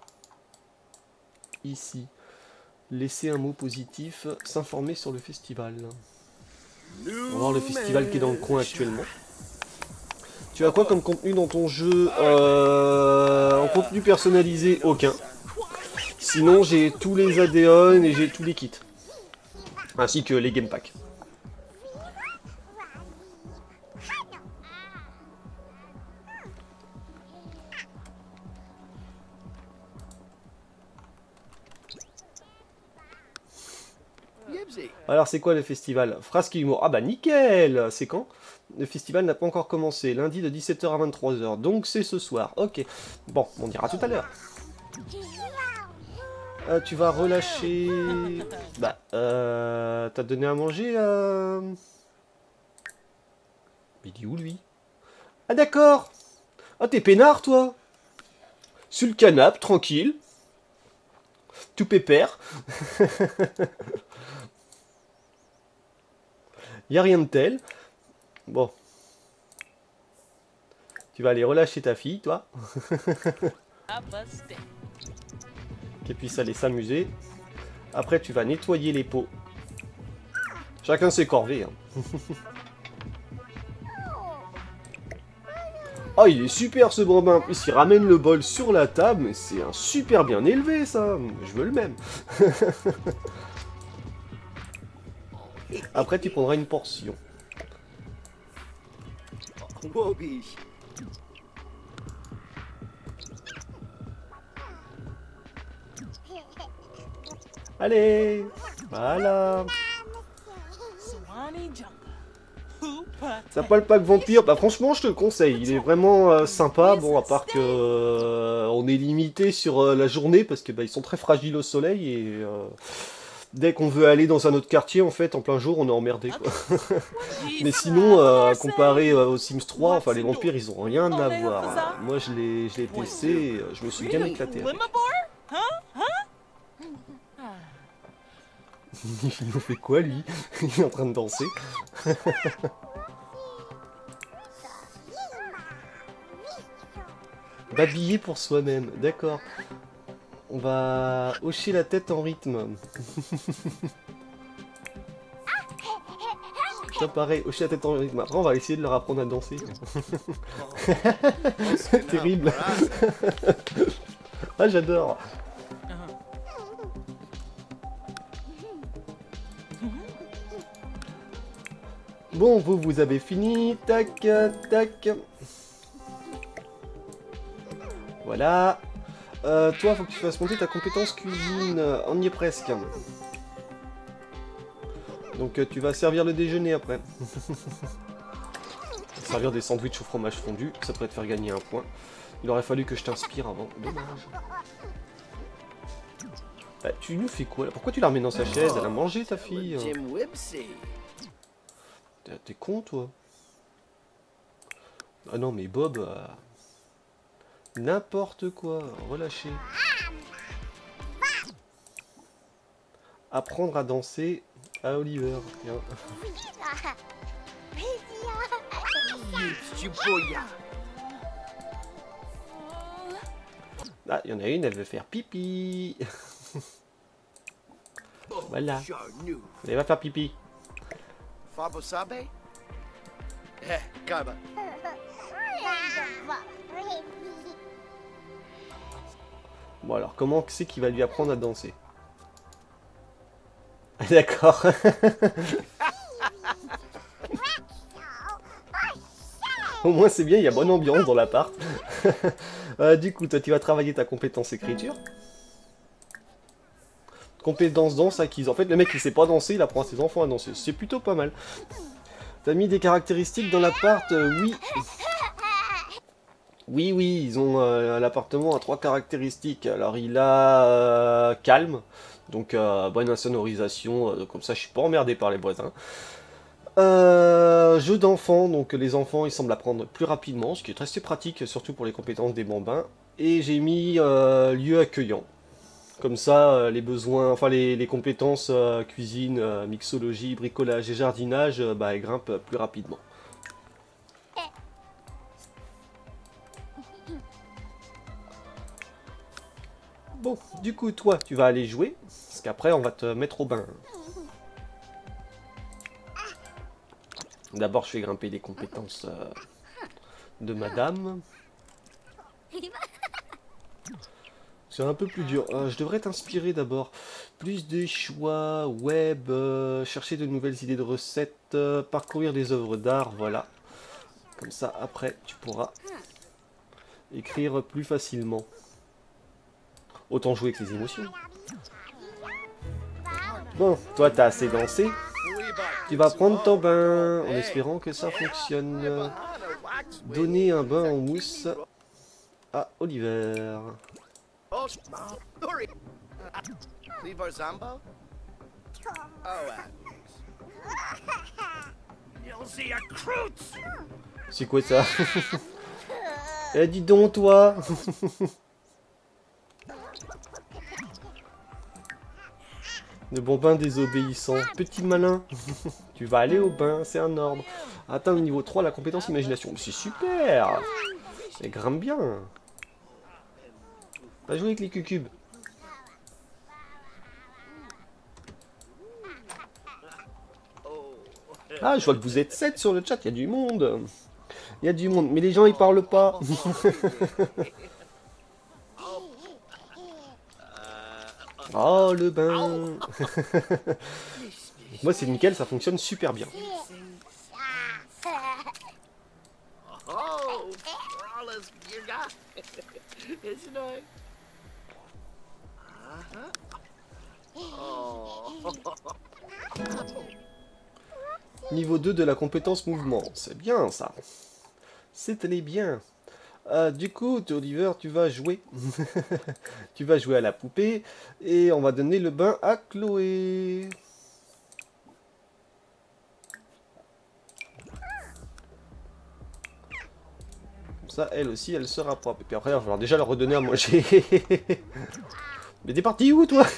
Ici. Laisser un mot positif, s'informer sur le festival. On va voir le festival qui est dans le coin actuellement. Tu as quoi comme contenu dans ton jeu? euh, En contenu personnalisé, aucun. Sinon, j'ai tous les add-ons et j'ai tous les kits. Ainsi que les game packs. Alors, c'est quoi le festival? Frasque et humour. Ah bah nickel. C'est quand? Le festival n'a pas encore commencé. Lundi de dix-sept heures à vingt-trois heures. Donc, c'est ce soir. Ok. Bon, on dira tout à l'heure. Euh, tu vas relâcher... Bah, euh... T'as donné à manger euh... Mais il est où, lui? Ah, d'accord. Ah, t'es peinard, toi? Sur le canapé, tranquille. Tout pépère. Y a rien de tel. Bon. Tu vas aller relâcher ta fille, toi. Qu'elle puisse aller s'amuser. Après, tu vas nettoyer les pots. Chacun ses corvées. Hein. Oh, il est super ce bambin. En plus, il ramène le bol sur la table. Mais c'est un super bien élevé, ça. Je veux le même. Après, tu prendras une portion. Allez, voilà. Ça pas le pack vampire, bah franchement je te le conseille, il est vraiment euh, sympa, bon à part que euh, on est limité sur euh, la journée parce que bah, ils sont très fragiles au soleil et euh, dès qu'on veut aller dans un autre quartier en fait en plein jour on est emmerdé quoi. Mais sinon euh, comparé euh, aux Sims trois, enfin les vampires ils ont rien à voir. Moi je l'ai je l'ai testé, je me suis bien éclaté avec. Il nous fait quoi lui? Il est en train de danser. Babiller pour soi-même, d'accord. On va hocher la tête en rythme. Ça pareil, hocher la tête en rythme. Après on va essayer de leur apprendre à danser. Terrible. Ah j'adore. Bon, vous, vous avez fini. Tac, tac. Voilà. Euh, toi, faut que tu fasses monter ta compétence cuisine. On y est presque. Donc, tu vas servir le déjeuner après. Servir des sandwichs au fromage fondu. Ça pourrait te faire gagner un point. Il aurait fallu que je t'inspire avant. Dommage. Bah, tu nous fais quoi là? Pourquoi tu la remets dans sa chaise? Elle a mangé ta fille. T'es con toi? Ah non mais Bob... Euh... N'importe quoi, relâchez. Apprendre à danser à Oliver. Bien. Ah, il y en a une, elle veut faire pipi. Voilà. Elle va faire pipi. Bon alors, comment c'est qu'il va lui apprendre à danser? D'accord. Au moins c'est bien, il y a bonne ambiance dans l'appart. euh, du coup, toi tu vas travailler ta compétence écriture. Compétence danse acquise. En fait, le mec il sait pas danser, il apprend à ses enfants à danser. C'est plutôt pas mal. T'as mis des caractéristiques dans l'appart? euh, Oui. Oui, oui, ils ont euh, l'appartement a trois caractéristiques. Alors, il a euh, calme, donc euh, bonne insonorisation, euh, comme ça je suis pas emmerdé par les voisins. Euh, jeu d'enfant, donc les enfants ils semblent apprendre plus rapidement, ce qui est assez pratique, surtout pour les compétences des bambins. Et j'ai mis euh, lieu accueillant. Comme ça, euh, les besoins, enfin les, les compétences euh, cuisine, euh, mixologie, bricolage et jardinage, euh, bah, elles grimpent plus rapidement. Bon, du coup, toi, tu vas aller jouer, parce qu'après, on va te mettre au bain. D'abord, je fais grimper les compétences euh, de madame. C'est un peu plus dur. Euh, je devrais t'inspirer d'abord. Plus de choix, web, euh, chercher de nouvelles idées de recettes, euh, parcourir des œuvres d'art, voilà. Comme ça, après, tu pourras écrire plus facilement. Autant jouer avec les émotions. Bon, toi t'as assez dansé. Tu vas prendre ton bain en espérant que ça fonctionne. Donner un bain en mousse à Oliver. C'est quoi ça? Eh, dis donc, toi. Le bon bain désobéissant. Petit malin. Tu vas aller au bain, c'est un ordre. Atteins le niveau trois, la compétence imagination. C'est super. Ça grimpe bien. Va jouer avec les cucubes. Ah, je vois que vous êtes sept sur le chat, il y a du monde. Il y a du monde, mais les gens ils parlent pas. Oh, le bain. Moi c'est nickel, ça fonctionne super bien. Niveau deux de la compétence mouvement, c'est bien ça. C'est allé bien. Euh, du coup, Oliver, tu vas jouer. Tu vas jouer à la poupée. Et on va donner le bain à Chloé. Comme ça, elle aussi, elle sera propre. Et puis après, il va falloir déjà leur redonner à manger. Mais t'es parti où, toi?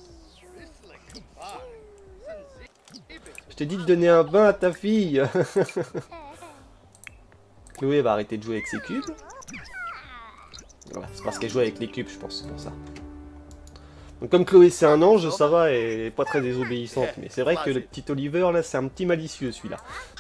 Je t'ai dit de donner un bain à ta fille. Chloé va arrêter de jouer avec ses cubes. Voilà, c'est parce qu'elle joue avec les cubes, je pense, c'est pour ça. Donc comme Chloé c'est un ange, ça va, elle est pas très désobéissante. Mais c'est vrai que le petit Oliver, là, c'est un petit malicieux, celui-là.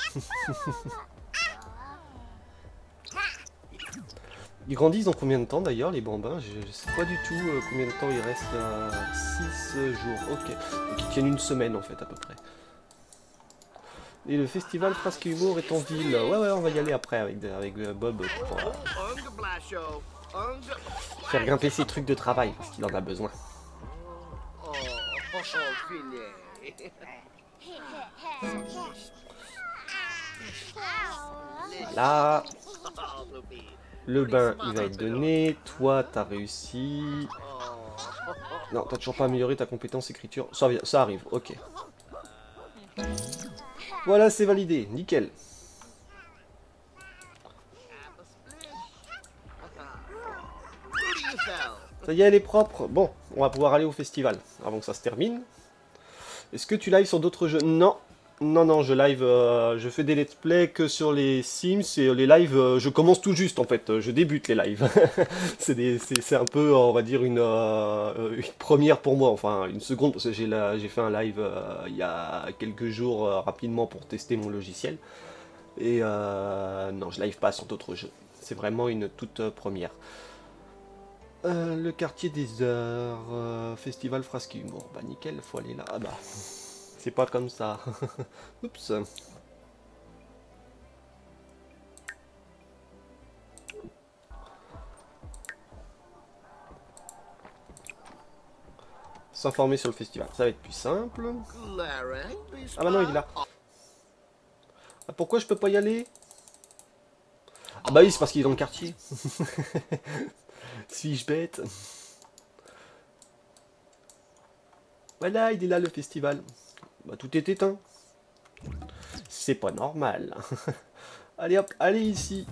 Ils grandissent dans combien de temps, d'ailleurs, les bambins? Je, je sais pas du tout euh, combien de temps il reste. Euh, six jours, ok. Donc ils tiennent une semaine, en fait, à peu près. Et le festival Frasque Humour est en ville. Ouais, ouais, on va y aller après avec, avec Bob pour euh, faire grimper ses trucs de travail, parce qu'il en a besoin. Voilà. Le bain, il va être donné. Toi, t'as réussi. Non, t'as toujours pas amélioré ta compétence écriture. Ça, ça arrive, ok. Voilà, c'est validé, nickel. Ça y est, elle est propre. Bon, on va pouvoir aller au festival avant que ça se termine. Est-ce que tu live sur d'autres jeux? Non. Non, non, je live, euh, je fais des let's play que sur les Sims et les lives, euh, je commence tout juste en fait, je débute les lives. C'est un peu, on va dire, une, euh, une première pour moi, enfin une seconde, parce que j'ai fait un live euh, il y a quelques jours euh, rapidement pour tester mon logiciel. Et euh, non, je live pas sur d'autres jeux, c'est vraiment une toute euh, première. Euh, le quartier des heures, euh, festival Frasque Humour, bah nickel, faut aller là, ah bah... C'est pas comme ça. Oups. S'informer sur le festival, ça va être plus simple. Ah bah non, il est là. Ah, pourquoi je peux pas y aller? Ah bah oui, c'est parce qu'il est dans le quartier. Suis-je bête? Voilà, il est là le festival. Bah tout est éteint. C'est pas normal. Allez hop, allez ici.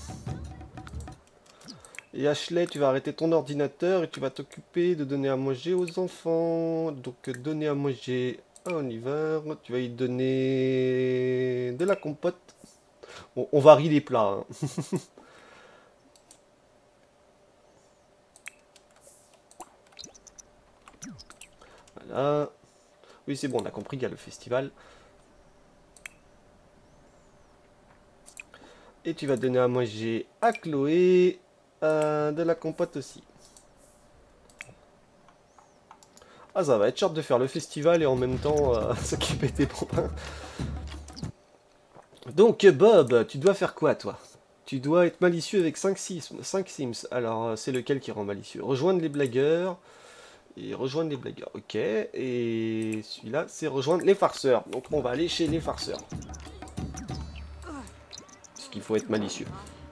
Et Ashley, tu vas arrêter ton ordinateur et tu vas t'occuper de donner à manger aux enfants. Donc donner à manger à Oliver. Tu vas y donner de la compote. Bon, on varie les plats. Hein. Voilà. Oui, c'est bon, on a compris qu'il y a le festival. Et tu vas donner à manger à Chloé euh, de la compote aussi. Ah, ça va être short de faire le festival et en même temps euh, s'occuper des bambins. Donc, Bob, tu dois faire quoi, toi? Tu dois être malicieux avec cinq Sims. cinq Sims. Alors, c'est lequel qui rend malicieux? Rejoindre les blagueurs. Et rejoindre les blagueurs, ok. Et celui-là, c'est rejoindre les farceurs. Donc on va aller chez les farceurs. Parce qu'il faut être malicieux.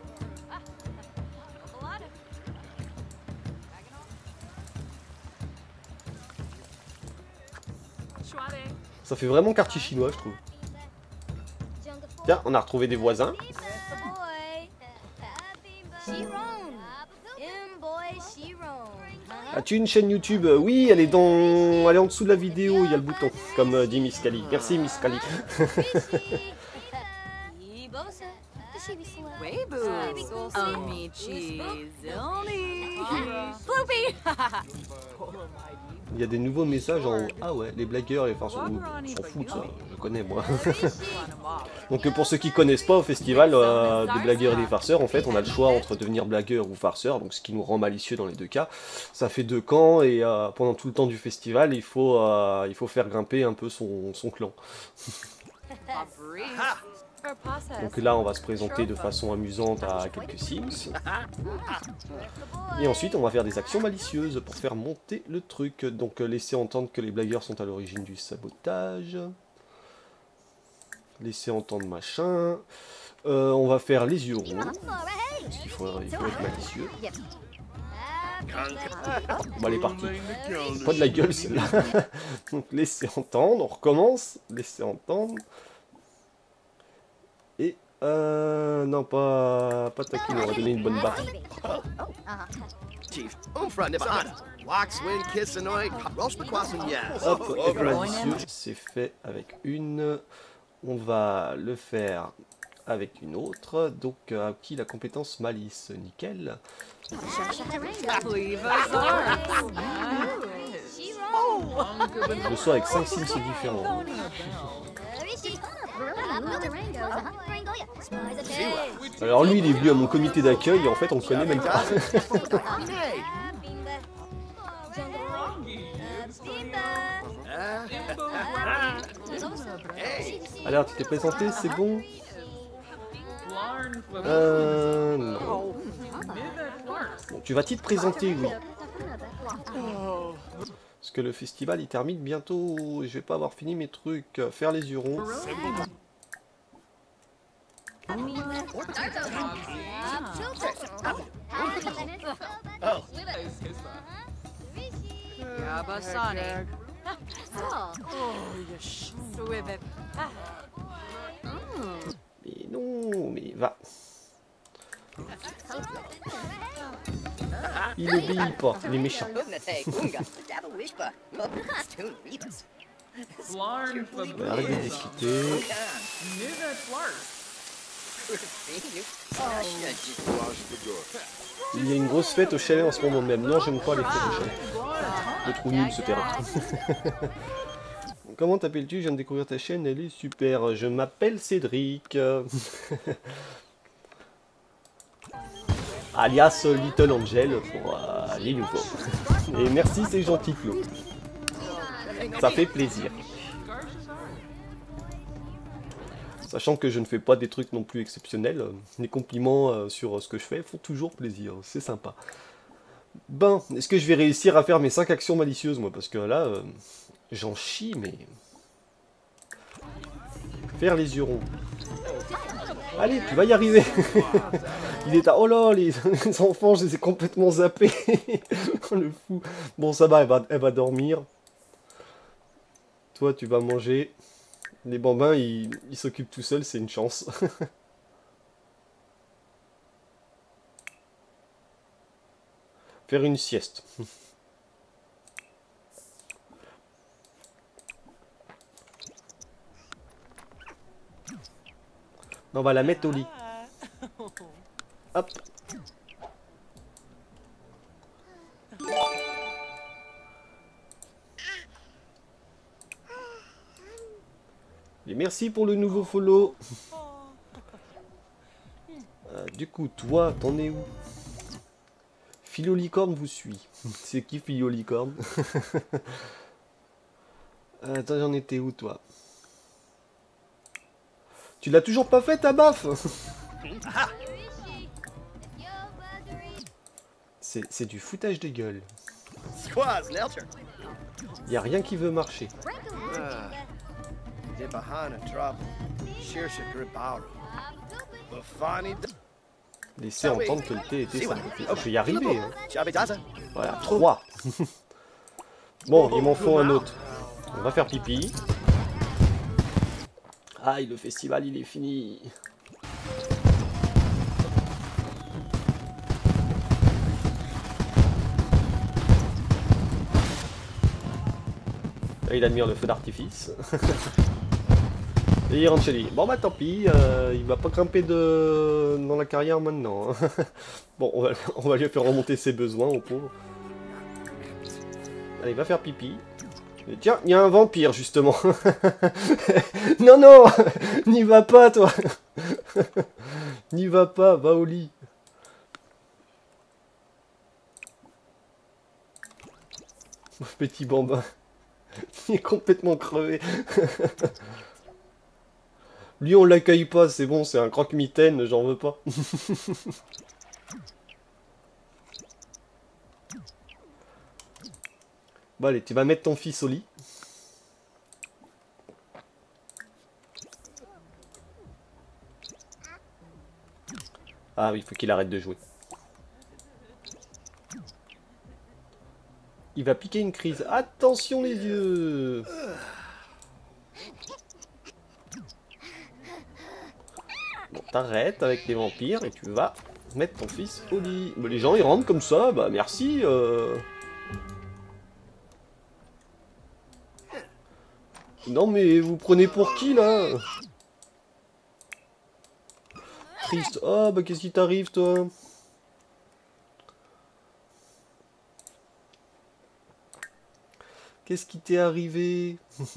Ça fait vraiment quartier chinois, je trouve. Tiens, on a retrouvé des voisins. As-tu une chaîne YouTube? Oui, elle est dans, elle est en dessous de la vidéo, il y a le bouton, comme euh, dit Miss Kali. Merci Miss Kali. Il y a des nouveaux messages en haut. Ah ouais, les blagueurs, les farceurs, on s'en fout de ça, je connais moi. Donc pour ceux qui connaissent pas, au festival euh, des blagueurs et des farceurs, en fait, on a le choix entre devenir blagueur ou farceur, donc ce qui nous rend malicieux dans les deux cas. Ça fait deux camps et euh, pendant tout le temps du festival, il faut, euh, il faut faire grimper un peu son, son clan. Donc là, on va se présenter de façon amusante à quelques Sims. Et ensuite, on va faire des actions malicieuses pour faire monter le truc. Donc laisser entendre que les blagueurs sont à l'origine du sabotage. Laisser entendre machin. Euh, on va faire les yeux ronds. Parce qu'il faut, il faut être malicieux. Bon, elle est partie. Pas de la gueule celle-là. Donc laisser entendre. On recommence. Laisser entendre. Et euh, non, pas, pas taquine, on va donner une bonne barre. Hop, être malicieux, c'est fait avec une. On va le faire avec une autre. Donc, à euh, qui la compétence malice? Nickel. Je sois avec cinq Sims différents. Alors lui il est venu à mon comité d'accueil et en fait on le connaît même pas. Alors tu t'es présenté, c'est bon? Euh... Non. Bon, tu vas-tu te présenter, oui? Parce que le festival il termine bientôt, je vais pas avoir fini mes trucs. Faire les yeux ronds. Mais non, mais va. Il obéit pas, il est méchant. Arrête de discuter. Il y a une grosse fête au chalet en ce moment même. Non, j'aime pas les fêtes au chalet. Je trouve nul ce terrain. Comment t'appelles-tu? Je viens de découvrir ta chaîne, elle est super. Je m'appelle Cédric. Alias Little Angel pour euh, les nouveaux. Et merci, c'est gentil Flo. Ça fait plaisir. Sachant que je ne fais pas des trucs non plus exceptionnels, les compliments euh, sur ce que je fais font toujours plaisir, c'est sympa. Ben, est-ce que je vais réussir à faire mes cinq actions malicieuses, moi? Parce que là, euh, j'en chie, mais... Faire les yeux ronds. Allez, tu vas y arriver. Il est à... Oh là, les, les enfants, je les ai complètement zappés. Le fou. Bon, ça va, elle va, elle va dormir. Toi, tu vas manger. Les bambins, ils il s'occupent tout seuls, c'est une chance. Faire une sieste. On va la mettre au lit. Hop. Et merci pour le nouveau follow. Euh, du coup, toi, t'en es où? Philolicorne vous suit. C'est qui Philolicorne? euh, Attends, j'en étais où, toi? Tu l'as toujours pas fait, ta baffe? C'est du foutage de gueule. Y a rien qui veut marcher. Laissez entendre que le thé était sacrifié. Oh, je vais y arriver. Hein. Voilà, trois. Bon, il m'en faut un autre. On va faire pipi. Aïe, le festival, il est fini. Là, il admire le feu d'artifice. Et il rentre chez lui. Bon bah tant pis, euh, il va pas grimper de... dans la carrière maintenant. Bon, on va, on va lui faire remonter ses besoins au pauvre. Allez, il va faire pipi. Et tiens, il y a un vampire justement. Non, non, n'y va pas toi. N'y va pas, va au lit. Petit bambin. Il est complètement crevé. Lui, on l'accueille pas, c'est bon, c'est un croque-mitaine, j'en veux pas. Bon, allez, tu vas mettre ton fils au lit. Ah oui, il faut qu'il arrête de jouer. Il va piquer une crise. Attention les yeux! Bon, t'arrêtes avec les vampires et tu vas mettre ton fils au lit. Bon, les gens, ils rentrent comme ça, bah merci. Euh... Non mais vous prenez pour qui là? Triste. Oh bah qu'est-ce qui t'arrive toi? Qu'est-ce qui t'est arrivé?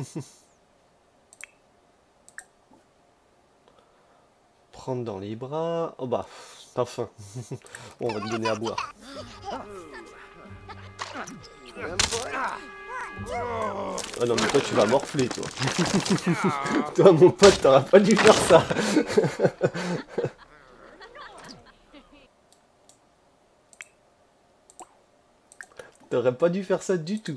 Prendre dans les bras. Oh bah, t'as faim. Bon, on va te donner à boire. Ah non mais toi tu vas morfler toi. Toi mon pote t'auras pas dû faire ça. T'aurais pas dû faire ça du tout.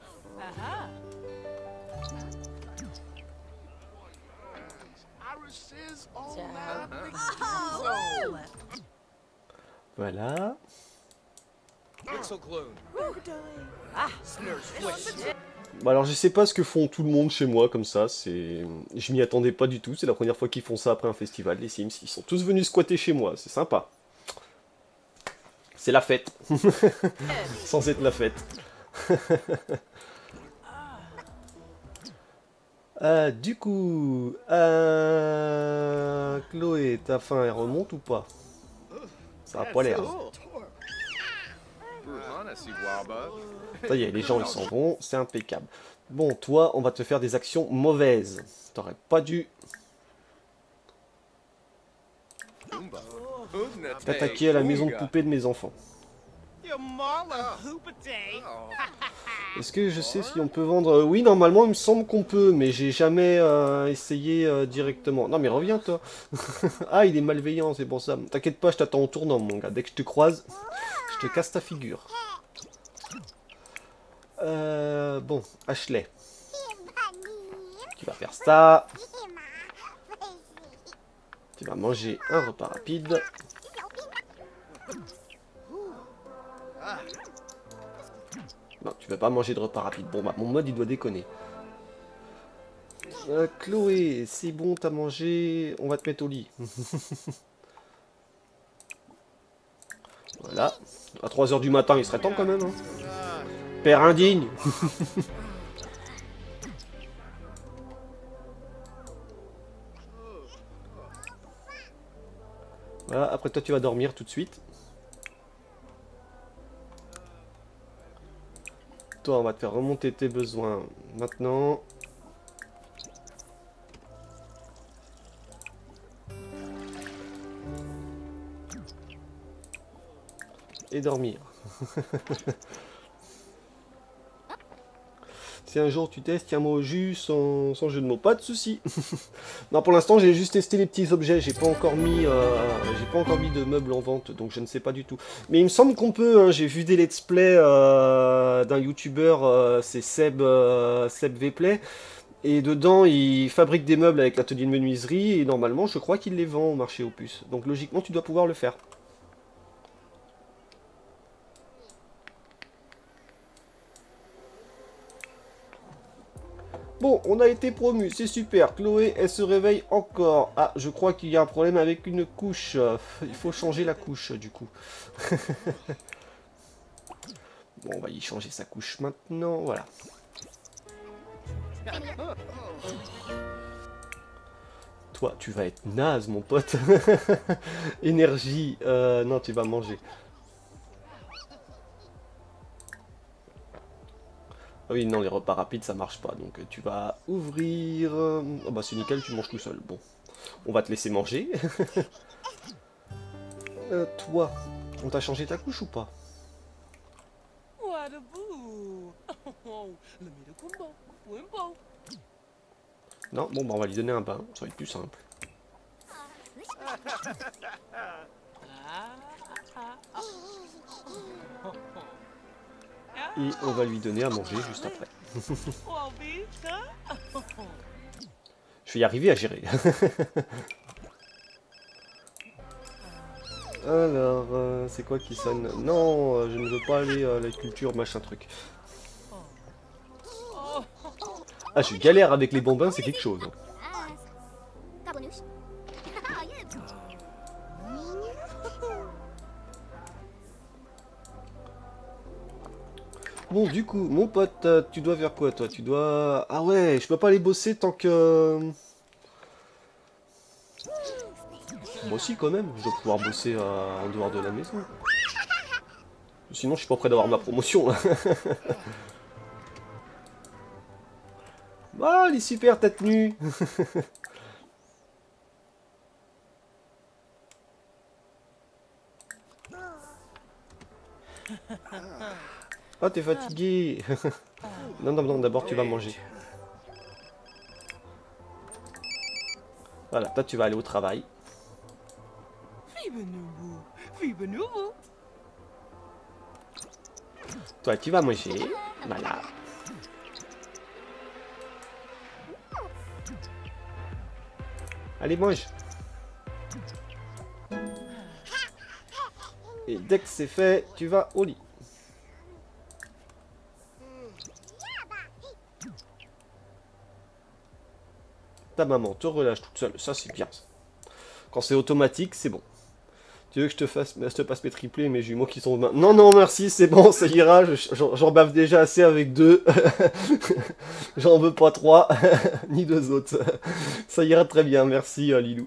Voilà. Bon alors je sais pas ce que font tout le monde chez moi comme ça, c'est... Je m'y attendais pas du tout, c'est la première fois qu'ils font ça après un festival, les Sims. Ils sont tous venus squatter chez moi, c'est sympa. C'est la fête. Sans être la fête. euh, du coup... Euh... Chloé, ta faim, elle remonte ou pas? Ça a pas l'air. Ça y est, les gens ils s'en vont, c'est impeccable. Bon, toi, on va te faire des actions mauvaises. T'aurais pas dû t'attaquer à la maison de poupée de mes enfants. Est-ce que je sais si on peut vendre? Oui, normalement, il me semble qu'on peut, mais j'ai jamais euh, essayé euh, directement. Non, mais reviens, toi. Ah, il est malveillant, c'est pour ça. T'inquiète pas, je t'attends au tournant, mon gars. Dès que je te croise, je te casse ta figure. Euh, bon, Ashley. Tu vas faire ça. Tu vas manger un repas rapide. Non, tu vas pas manger de repas rapide. Bon, bah, mon mode, il doit déconner. Euh, Chloé, c'est bon, t'as mangé. On va te mettre au lit. Voilà. À trois heures du matin, il serait temps quand même. Hein. Père indigne. Voilà, après toi, tu vas dormir tout de suite. Toi, on va te faire remonter tes besoins maintenant. Et dormir. Si un jour tu testes, tiens-moi au jus sans, sans jeu de mots. Pas de soucis. Non, pour l'instant, j'ai juste testé les petits objets. J'ai pas encore mis, euh, j'ai pas encore mis de meubles en vente, donc je ne sais pas du tout. Mais il me semble qu'on peut. Hein, j'ai vu des let's play euh, d'un youtubeur, euh, c'est Seb, euh, Seb Vplay. Et dedans, il fabrique des meubles avec l'atelier de menuiserie. Et normalement, je crois qu'il les vend au marché aux puces. Donc logiquement, tu dois pouvoir le faire. Bon, on a été promu, c'est super. Chloé, elle se réveille encore. Ah, je crois qu'il y a un problème avec une couche. Il faut changer la couche, du coup. Bon, on va y changer sa couche maintenant, voilà. Toi, tu vas être naze, mon pote. Énergie. Euh, non, tu vas manger. Ah oui, non, les repas rapides, ça marche pas. Donc, tu vas ouvrir... Oh bah, c'est nickel, tu manges tout seul. Bon, on va te laisser manger. euh, toi, on t'a changé ta couche ou pas? Non, bon, bah, on va lui donner un bain. Ça va être plus simple. Et on va lui donner à manger juste après. Je vais y arriver à gérer. Alors, euh, c'est quoi qui sonne? Non, euh, je ne veux pas aller à la culture, machin truc. Ah, je galère avec les bambins, c'est quelque chose. Bon, du coup, mon pote, euh, tu dois faire quoi, toi? Tu dois... Ah ouais, je peux pas aller bosser tant que... Moi aussi, quand même, je dois pouvoir bosser euh, en dehors de la maison. Sinon, je suis pas prêt d'avoir ma promotion, là. Ah, elle est super, ta tenue. Ah, t'es fatigué. Non, non, non, d'abord, tu vas manger. Voilà, toi, tu vas aller au travail. Toi, tu vas manger. Voilà. Allez, mange. Et dès que c'est fait, tu vas au lit. Ta maman te relâche toute seule. Ça, c'est bien. Quand c'est automatique, c'est bon. Tu veux que je te fasse, je te passe mes triplés, mes jumeaux qui sont... Non, non, merci, c'est bon, ça ira. J'en bave déjà assez avec deux. J'en veux pas trois, ni deux autres. Ça ira très bien, merci, Lilou.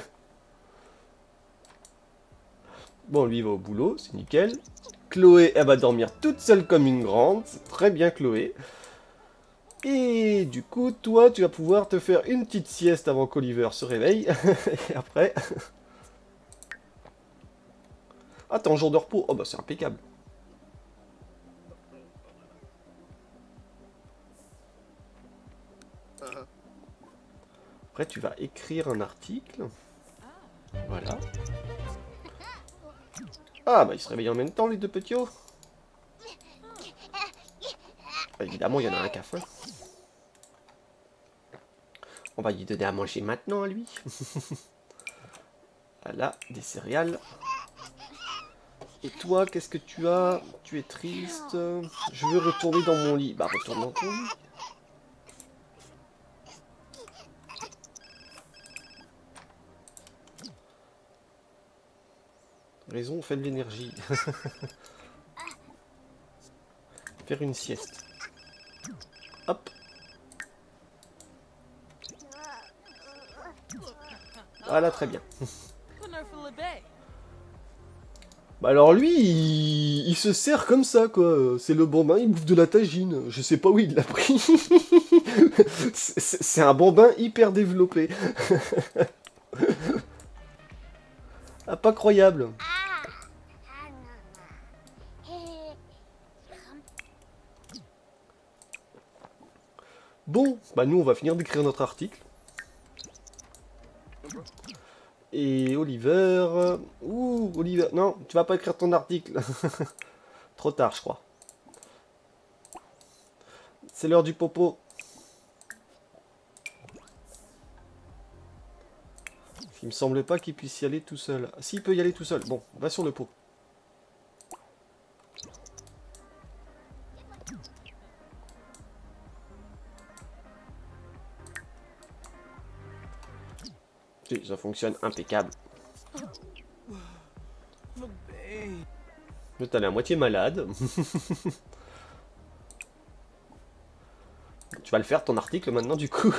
Bon, lui, il va au boulot, c'est nickel. Chloé, elle va dormir toute seule comme une grande. C'est très bien, Chloé. Et du coup, toi, tu vas pouvoir te faire une petite sieste avant qu'Oliver se réveille. Et après... Ah, t'es en jour de repos. Oh, bah, c'est impeccable. Après, tu vas écrire un article. Voilà. Ah, bah, ils se réveillent en même temps, les deux petits hauts. Bah, évidemment, il y en a un qui a faim. On va lui donner à manger maintenant, à lui. Voilà, des céréales. Et toi, qu'est-ce que tu as? Tu es triste. Je veux retourner dans mon lit. Bah, retourne dans ton lit. Raison, fait de l'énergie. Faire une sieste. Hop. Voilà, très bien. Bah alors lui, il, il se sert comme ça, quoi. C'est le bambin, il bouffe de la tagine. Je sais pas où il l'a pris. C'est un bambin hyper développé. Ah, pas croyable. Bon, bah nous on va finir d'écrire notre article. Et Oliver... Ouh, Oliver... Non, tu vas pas écrire ton article. Trop tard, je crois. C'est l'heure du popo. Il me semblait pas qu'il puisse y aller tout seul. S'il peut y aller tout seul. Bon, va sur le pot. Si, ça fonctionne impeccable. Mais t'as l'air à moitié malade. Tu vas le faire ton article maintenant du coup.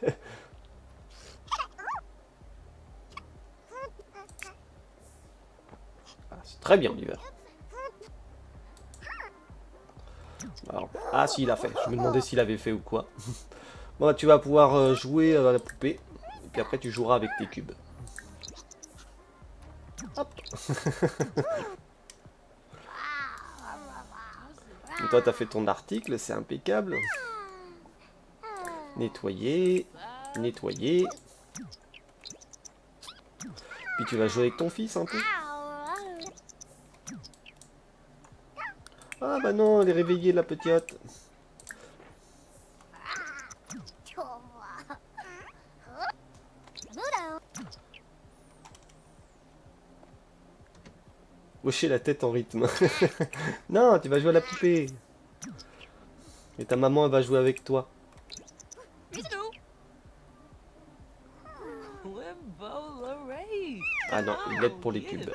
Ah, c'est très bien Oliver. Alors, ah si il a fait. Je me demandais s'il avait fait ou quoi. Bon bah, tu vas pouvoir euh, jouer à la poupée. Et puis après tu joueras avec tes cubes. Hop. Et toi t'as fait ton article, c'est impeccable. Nettoyer, nettoyer. Puis tu vas jouer avec ton fils un peu. Ah bah non, elle est réveillée la petite. Hocher la tête en rythme. Non, tu vas jouer à la poupée. Et ta maman elle va jouer avec toi. Ah non, il l'aide pour les cubes.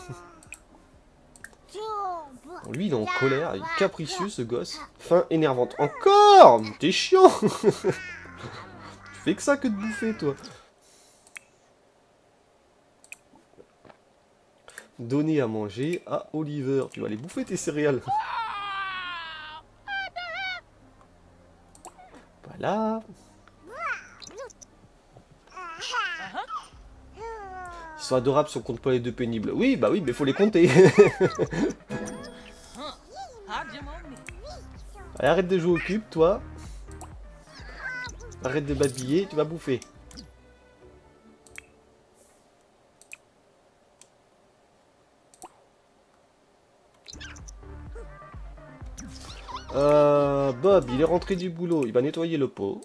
Bon, lui il est en colère, il est capricieux ce gosse. Fin énervante. Encore! T'es chiant. Tu fais que ça que de bouffer toi. Donner à manger à Oliver. Tu vas aller bouffer tes céréales. Voilà. Ils sont adorables si on compte pas les deux pénibles. Oui, bah oui, mais faut les compter. Allez, arrête de jouer au cube, toi. Arrête de babiller, tu vas bouffer. Euh, Bob, il est rentré du boulot. Il va nettoyer le pot.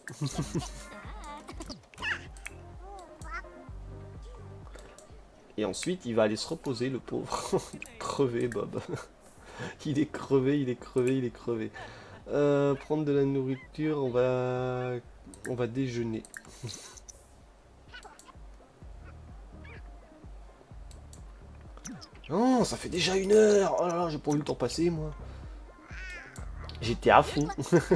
Et ensuite, il va aller se reposer, le pauvre. Crevé, Bob. Il est crevé, il est crevé, il est crevé. Euh, prendre de la nourriture, on va... On va déjeuner. Non, ça fait déjà une heure. Oh là là, j'ai pas eu le temps passer, moi. J'étais à fond.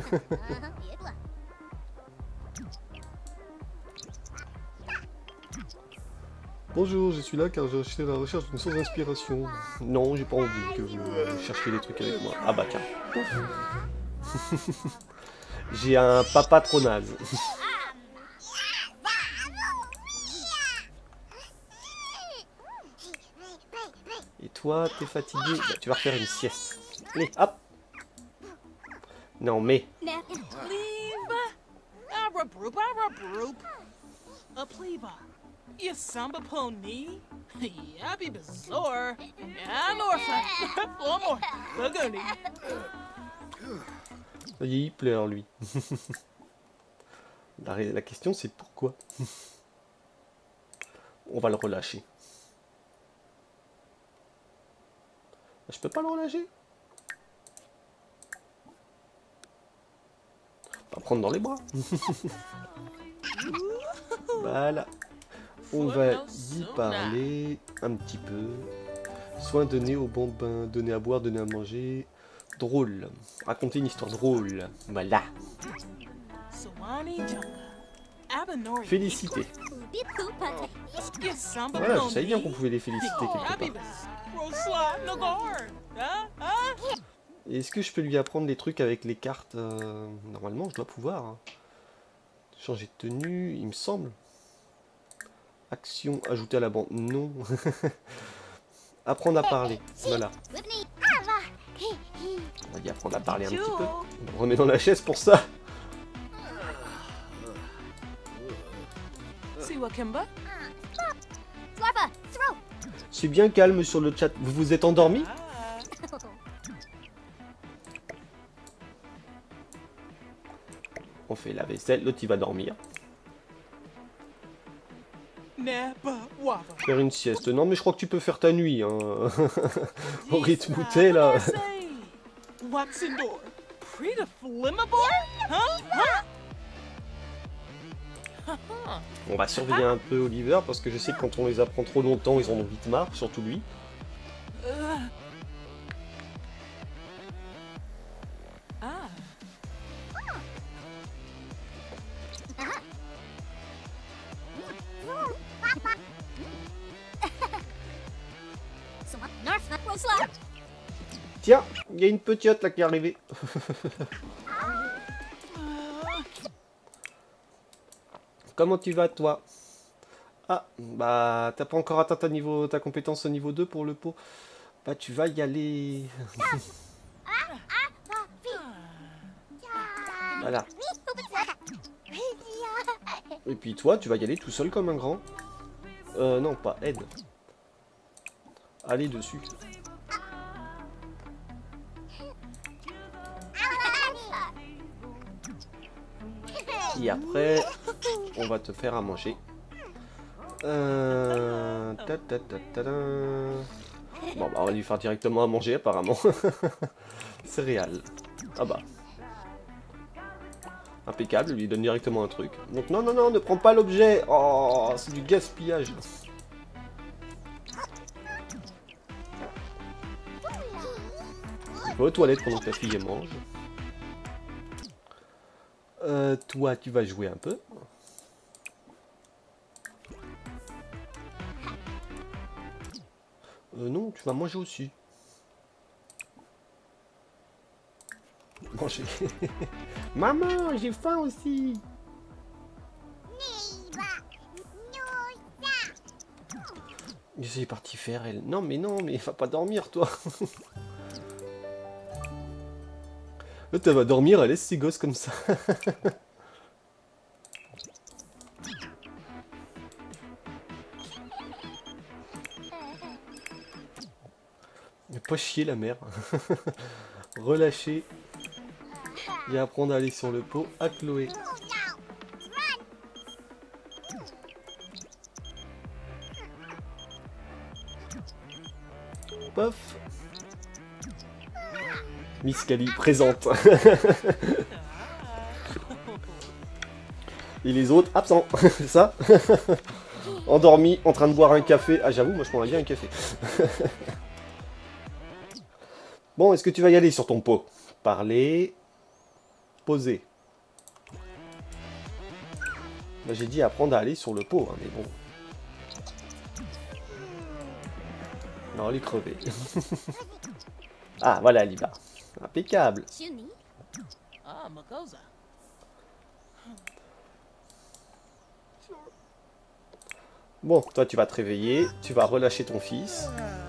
Bonjour, je suis là car j'ai acheté la recherche d'une source d'inspiration. Non, j'ai pas envie que vous cherchiez des trucs avec moi. Ah bah tiens. J'ai un papa trop naze. Et toi, t'es fatigué? Bah, tu vas refaire une sieste. Allez, hop. Non mais. Samba pony, Yabby Bazaar, and Orphan, Flomore, Bagoni. Ça y est, il pleure lui. la, la question c'est pourquoi. On va le relâcher. Je peux pas le relâcher. On va prendre dans les bras. Voilà. On va y parler un petit peu. Soin donné aux bambins, donner à boire, donner à manger. Drôle. Raconter une histoire drôle. Voilà. Féliciter. Voilà, je savais bien qu'on pouvait les féliciter quelque part. Est-ce que je peux lui apprendre des trucs avec les cartes euh, normalement, je dois pouvoir. Hein. Changer de tenue, il me semble. Action, ajouter à la bande. Non. Apprendre à parler. Voilà. On va y apprendre à parler un petit peu. On remet dans la chaise pour ça. See Wakimba? C'est bien calme sur le chat. Vous vous êtes endormi? Ah. On fait la vaisselle, l'autre il va dormir. Napa Wava. Faire une sieste. Non mais je crois que tu peux faire ta nuit. Hein. Au rythme où t'es là. Waxendor. Prita Flimabor? Huh? Huh? On va surveiller un peu Oliver parce que je sais que quand on les apprend trop longtemps, ils en ont vite marre, surtout lui. Uh. Ah. Tiens, il y a une petite là qui est arrivée. Comment tu vas toi? Ah, bah t'as pas encore atteint ta, niveau, ta compétence au niveau deux pour le pot. Bah tu vas y aller. Voilà. Et puis toi, tu vas y aller tout seul comme un grand. Euh, non, pas aide. Allez dessus. Et après, on va te faire à manger. Euh... ta ta ta ta ta. Bon, bah, on va lui faire directement à manger, apparemment. Céréales. Ah bah. Impeccable, lui donne directement un truc. Donc, non, non, non, ne prends pas l'objet. Oh, c'est du gaspillage. Va aux toilettes pendant que ta fille mange. Euh, toi, tu vas jouer un peu. Euh, non, tu vas manger aussi. Manger. Maman, j'ai faim aussi. Mais c'est parti faire elle. Non, mais non, mais va pas dormir, toi. L'autre, elle va dormir, elle laisse ses gosses comme ça. Mais pas chier la mère. Relâcher. Et apprendre à aller sur le pot à Chloé. Pof. Miss Cali présente. Et les autres absents. C'est ça. Endormis, en train de boire un café. Ah j'avoue, moi je prendrais bien un café. Bon, est-ce que tu vas y aller sur ton pot? Parler. Poser. Bah, j'ai dit apprendre à aller sur le pot, hein, mais bon. Non, elle est crevée. Ah, voilà, Liba. Impeccable. Ah, Makosa. Bon, toi, tu vas te réveiller. Tu vas relâcher ton fils.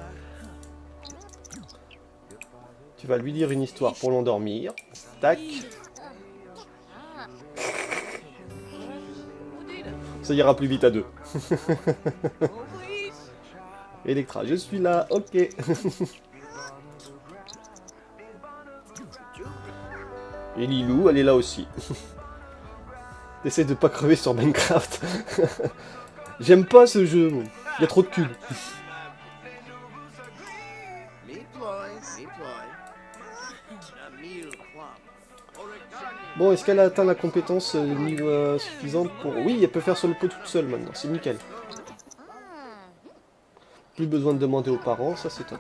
Tu vas lui dire une histoire pour l'endormir. Tac. Ça ira plus vite à deux. Electra, je suis là, ok. Et Lilou, elle est là aussi. Essaie de pas crever sur Minecraft. J'aime pas ce jeu, bon. Il y a trop de cubes. Bon, est-ce qu'elle a atteint la compétence euh, niveau euh, suffisante pour... Oui, elle peut faire sur le pot toute seule maintenant, c'est nickel. Plus besoin de demander aux parents, ça c'est top.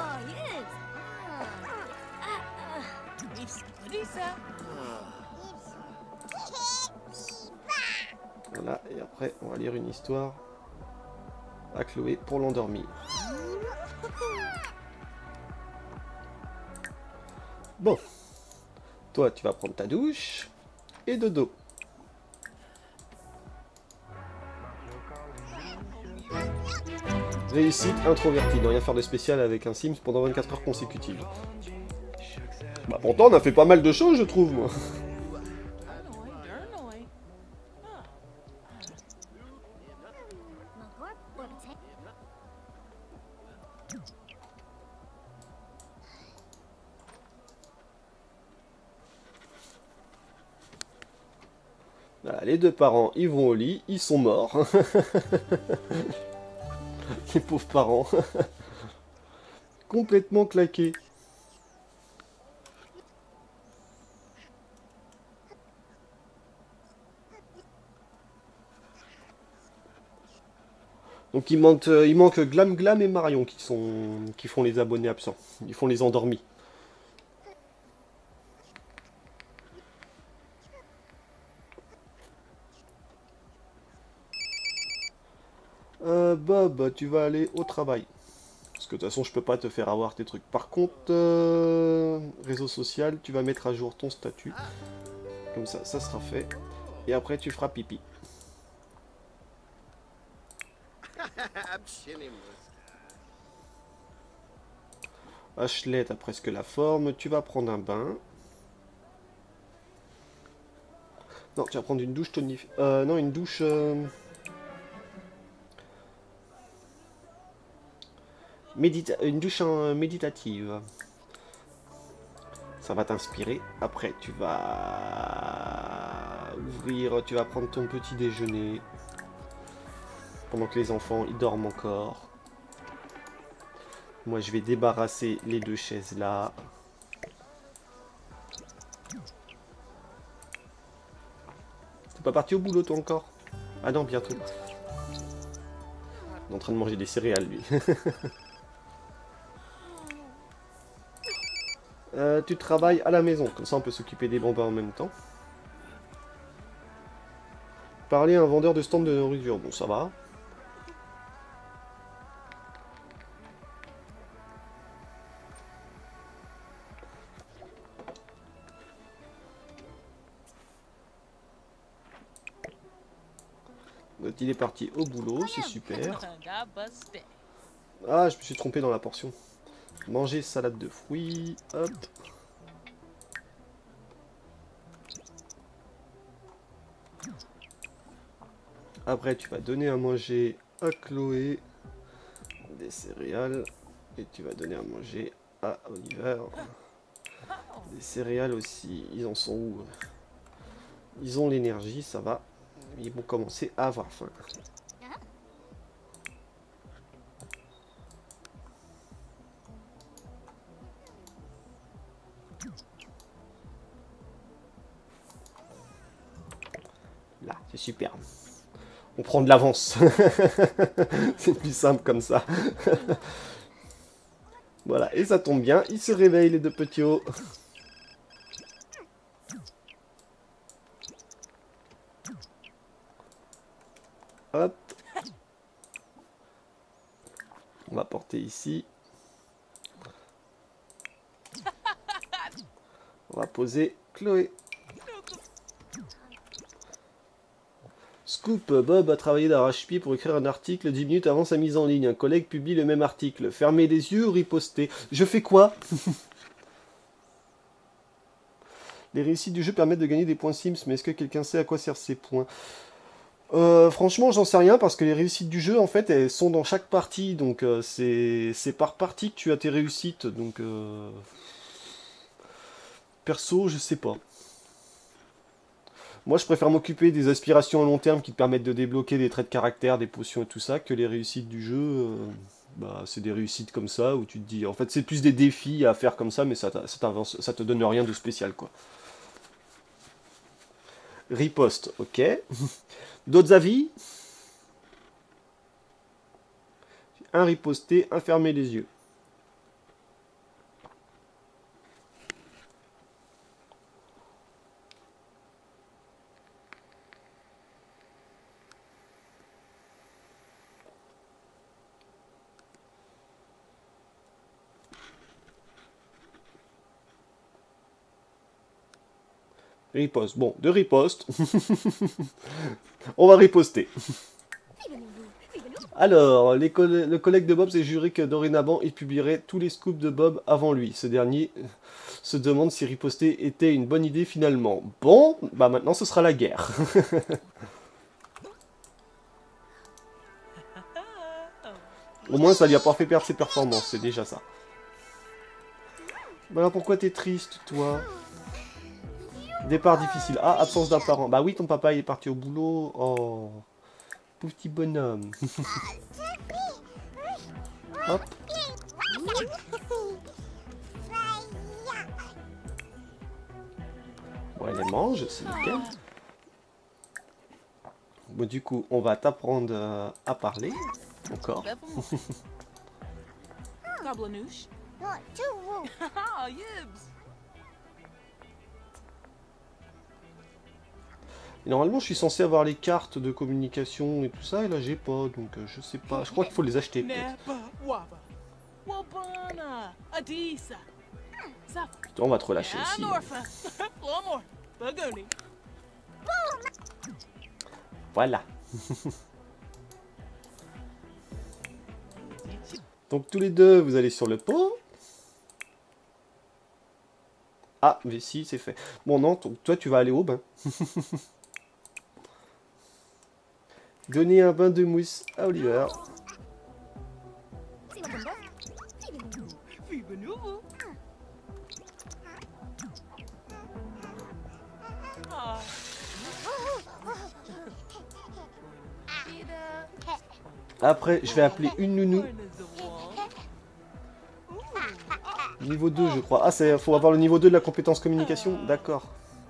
Voilà, et après on va lire une histoire à Chloé pour l'endormir. Bon. Toi, tu vas prendre ta douche et dodo. Réussite introvertie, ne rien faire de spécial avec un Sims pendant vingt-quatre heures consécutives. Bah pourtant, on a fait pas mal de choses, je trouve, moi. Voilà, les deux parents, ils vont au lit, ils sont morts. Les pauvres parents. Complètement claqués. Donc il manque, euh, il manque Glam Glam et Marion qui sont, qui font les abonnés absents. Ils font les endormis. Euh, Bob, tu vas aller au travail. Parce que de toute façon, je peux pas te faire avoir tes trucs. Par contre, euh, réseau social, tu vas mettre à jour ton statut. Comme ça, ça sera fait. Et après, tu feras pipi. Ashley, t'as presque la forme. Tu vas prendre un bain. Non, tu vas prendre une douche tonifiée. Euh, non, une douche... Euh... Médita une douche en méditative. Ça va t'inspirer. Après, tu vas ouvrir, tu vas prendre ton petit déjeuner. Pendant que les enfants, ils dorment encore. Moi, je vais débarrasser les deux chaises là. T'es pas parti au boulot, toi, encore? Ah non, bientôt. Il est en train de manger des céréales, lui. Euh, tu travailles à la maison, comme ça on peut s'occuper des bambins en même temps. Parler à un vendeur de stand de nourriture, bon ça va. Donc, il est parti au boulot, c'est super. Ah, je me suis trompé dans la portion. Manger salade de fruits, hop. Après, tu vas donner à manger à Chloé des céréales. Et tu vas donner à manger à Oliver des céréales aussi. Ils en sont où? Ils ont l'énergie, ça va. Ils vont commencer à avoir faim. Là, c'est super. On prend de l'avance. C'est plus simple comme ça. Voilà, et ça tombe bien. Ils se réveillent, les deux petits hauts. Hop. On va porter ici. On va poser Chloé. Scoop, Bob a travaillé d'arrache-pied pour écrire un article dix minutes avant sa mise en ligne. Un collègue publie le même article. Fermez les yeux ou riposter. Je fais quoi? Les réussites du jeu permettent de gagner des points Sims, mais est-ce que quelqu'un sait à quoi servent ces points? euh, Franchement, j'en sais rien, parce que les réussites du jeu, en fait, elles sont dans chaque partie. Donc, euh, c'est par partie que tu as tes réussites. Donc, euh... perso, je sais pas. Moi, je préfère m'occuper des aspirations à long terme qui te permettent de débloquer des traits de caractère, des potions et tout ça, que les réussites du jeu. Euh, bah, c'est des réussites comme ça, où tu te dis... En fait, c'est plus des défis à faire comme ça, mais ça, ça, ça te donne rien de spécial, quoi. Riposte, ok. D'autres avis? Un riposté, un fermer les yeux. Riposte. Bon, de riposte. On va riposter. Alors, les coll le collègue de Bob s'est juré que dorénavant, il publierait tous les scoops de Bob avant lui. Ce dernier se demande si riposter était une bonne idée finalement. Bon, bah maintenant ce sera la guerre. Au moins, ça lui a pas fait perdre ses performances, c'est déjà ça. Bah alors pourquoi t'es triste, toi? Départ difficile. Ah, absence d'un parent. Bah oui, ton papa il est parti au boulot. Oh, petit bonhomme. Hop. Bon, elle les mange, c'est nickel. Bon, du coup, on va t'apprendre euh, à parler. Encore. Goblinoosh. Haha, yibs. Et normalement, je suis censé avoir les cartes de communication et tout ça, et là, j'ai pas, donc euh, je sais pas. Je crois qu'il faut les acheter, peut-être. Napa waba. Wabana. Adisa. Zaf. On va te relâcher aussi. Anorfa. Lomor. Bagoni. Voilà. Donc tous les deux, vous allez sur le pot. Ah, mais si, c'est fait. Bon, non, toi, tu vas aller au bain. Donner un bain de mousse à Oliver. Fibanubu. Ah. Après, je vais appeler une nounou. Niveau deux, je crois. Ah, il faut avoir le niveau deux de la compétence communication. D'accord.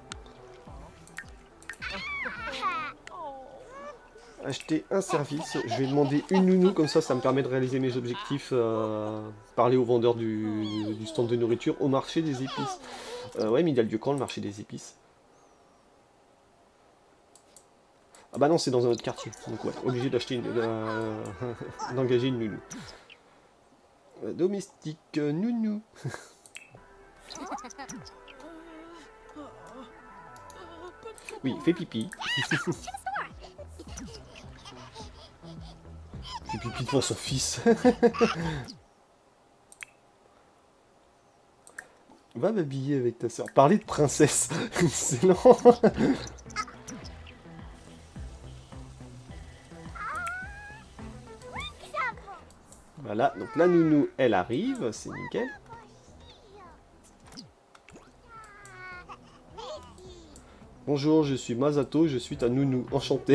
Acheter un service. Je vais demander une nounou, comme ça, ça me permet de réaliser mes objectifs. Euh, parler au vendeur du, du stand de nourriture au marché des épices. Euh, ouais, mais il y a lieu quand le marché des épices? Ah bah non, c'est dans un autre quartier. Donc ouais, obligé d'acheter une... Euh, d'engager une nounou. Euh, domestique, euh, nounou. Oui, fais pipi. Fais pipi devant son fils. Va m'habiller avec ta soeur. Parler de princesse. C'est lent. Voilà, donc la nounou, elle arrive, c'est nickel. Bonjour, je suis Masato, je suis ta nounou, enchanté.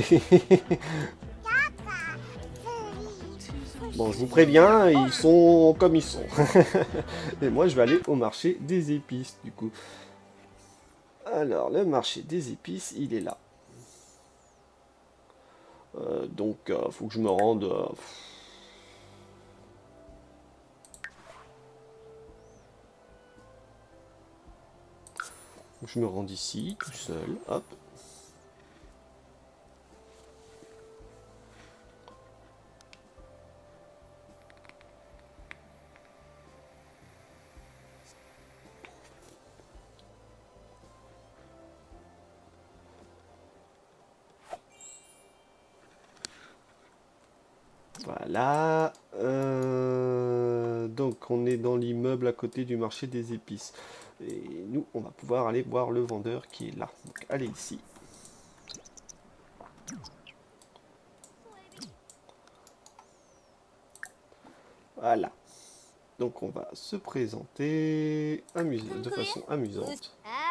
Bon, je vous préviens, ils sont comme ils sont. Et moi, je vais aller au marché des épices, du coup. Alors, le marché des épices, il est là. Euh, donc, il euh, faut que je me rende... Euh, je me rende ici, tout seul, hop. Voilà. Euh, donc, on est dans l'immeuble à côté du marché des épices. Et nous, on va pouvoir aller voir le vendeur qui est là. Donc, allez ici. Voilà. Donc, on va se présenter amuse... de façon amusante.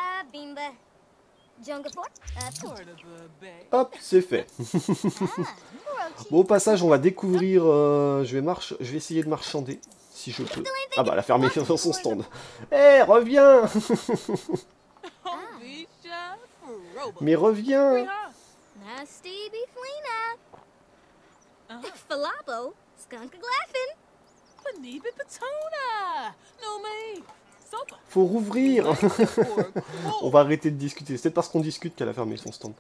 Hop, c'est fait. Bon, au passage, on va découvrir... Euh, je, vais marche... je vais essayer de marchander, si je peux. Ah bah, elle a fermé dans son stand. Hé, hey, reviens. Mais reviens. Faut rouvrir. On va arrêter de discuter. C'est parce qu'on discute qu'elle a fermé son stand.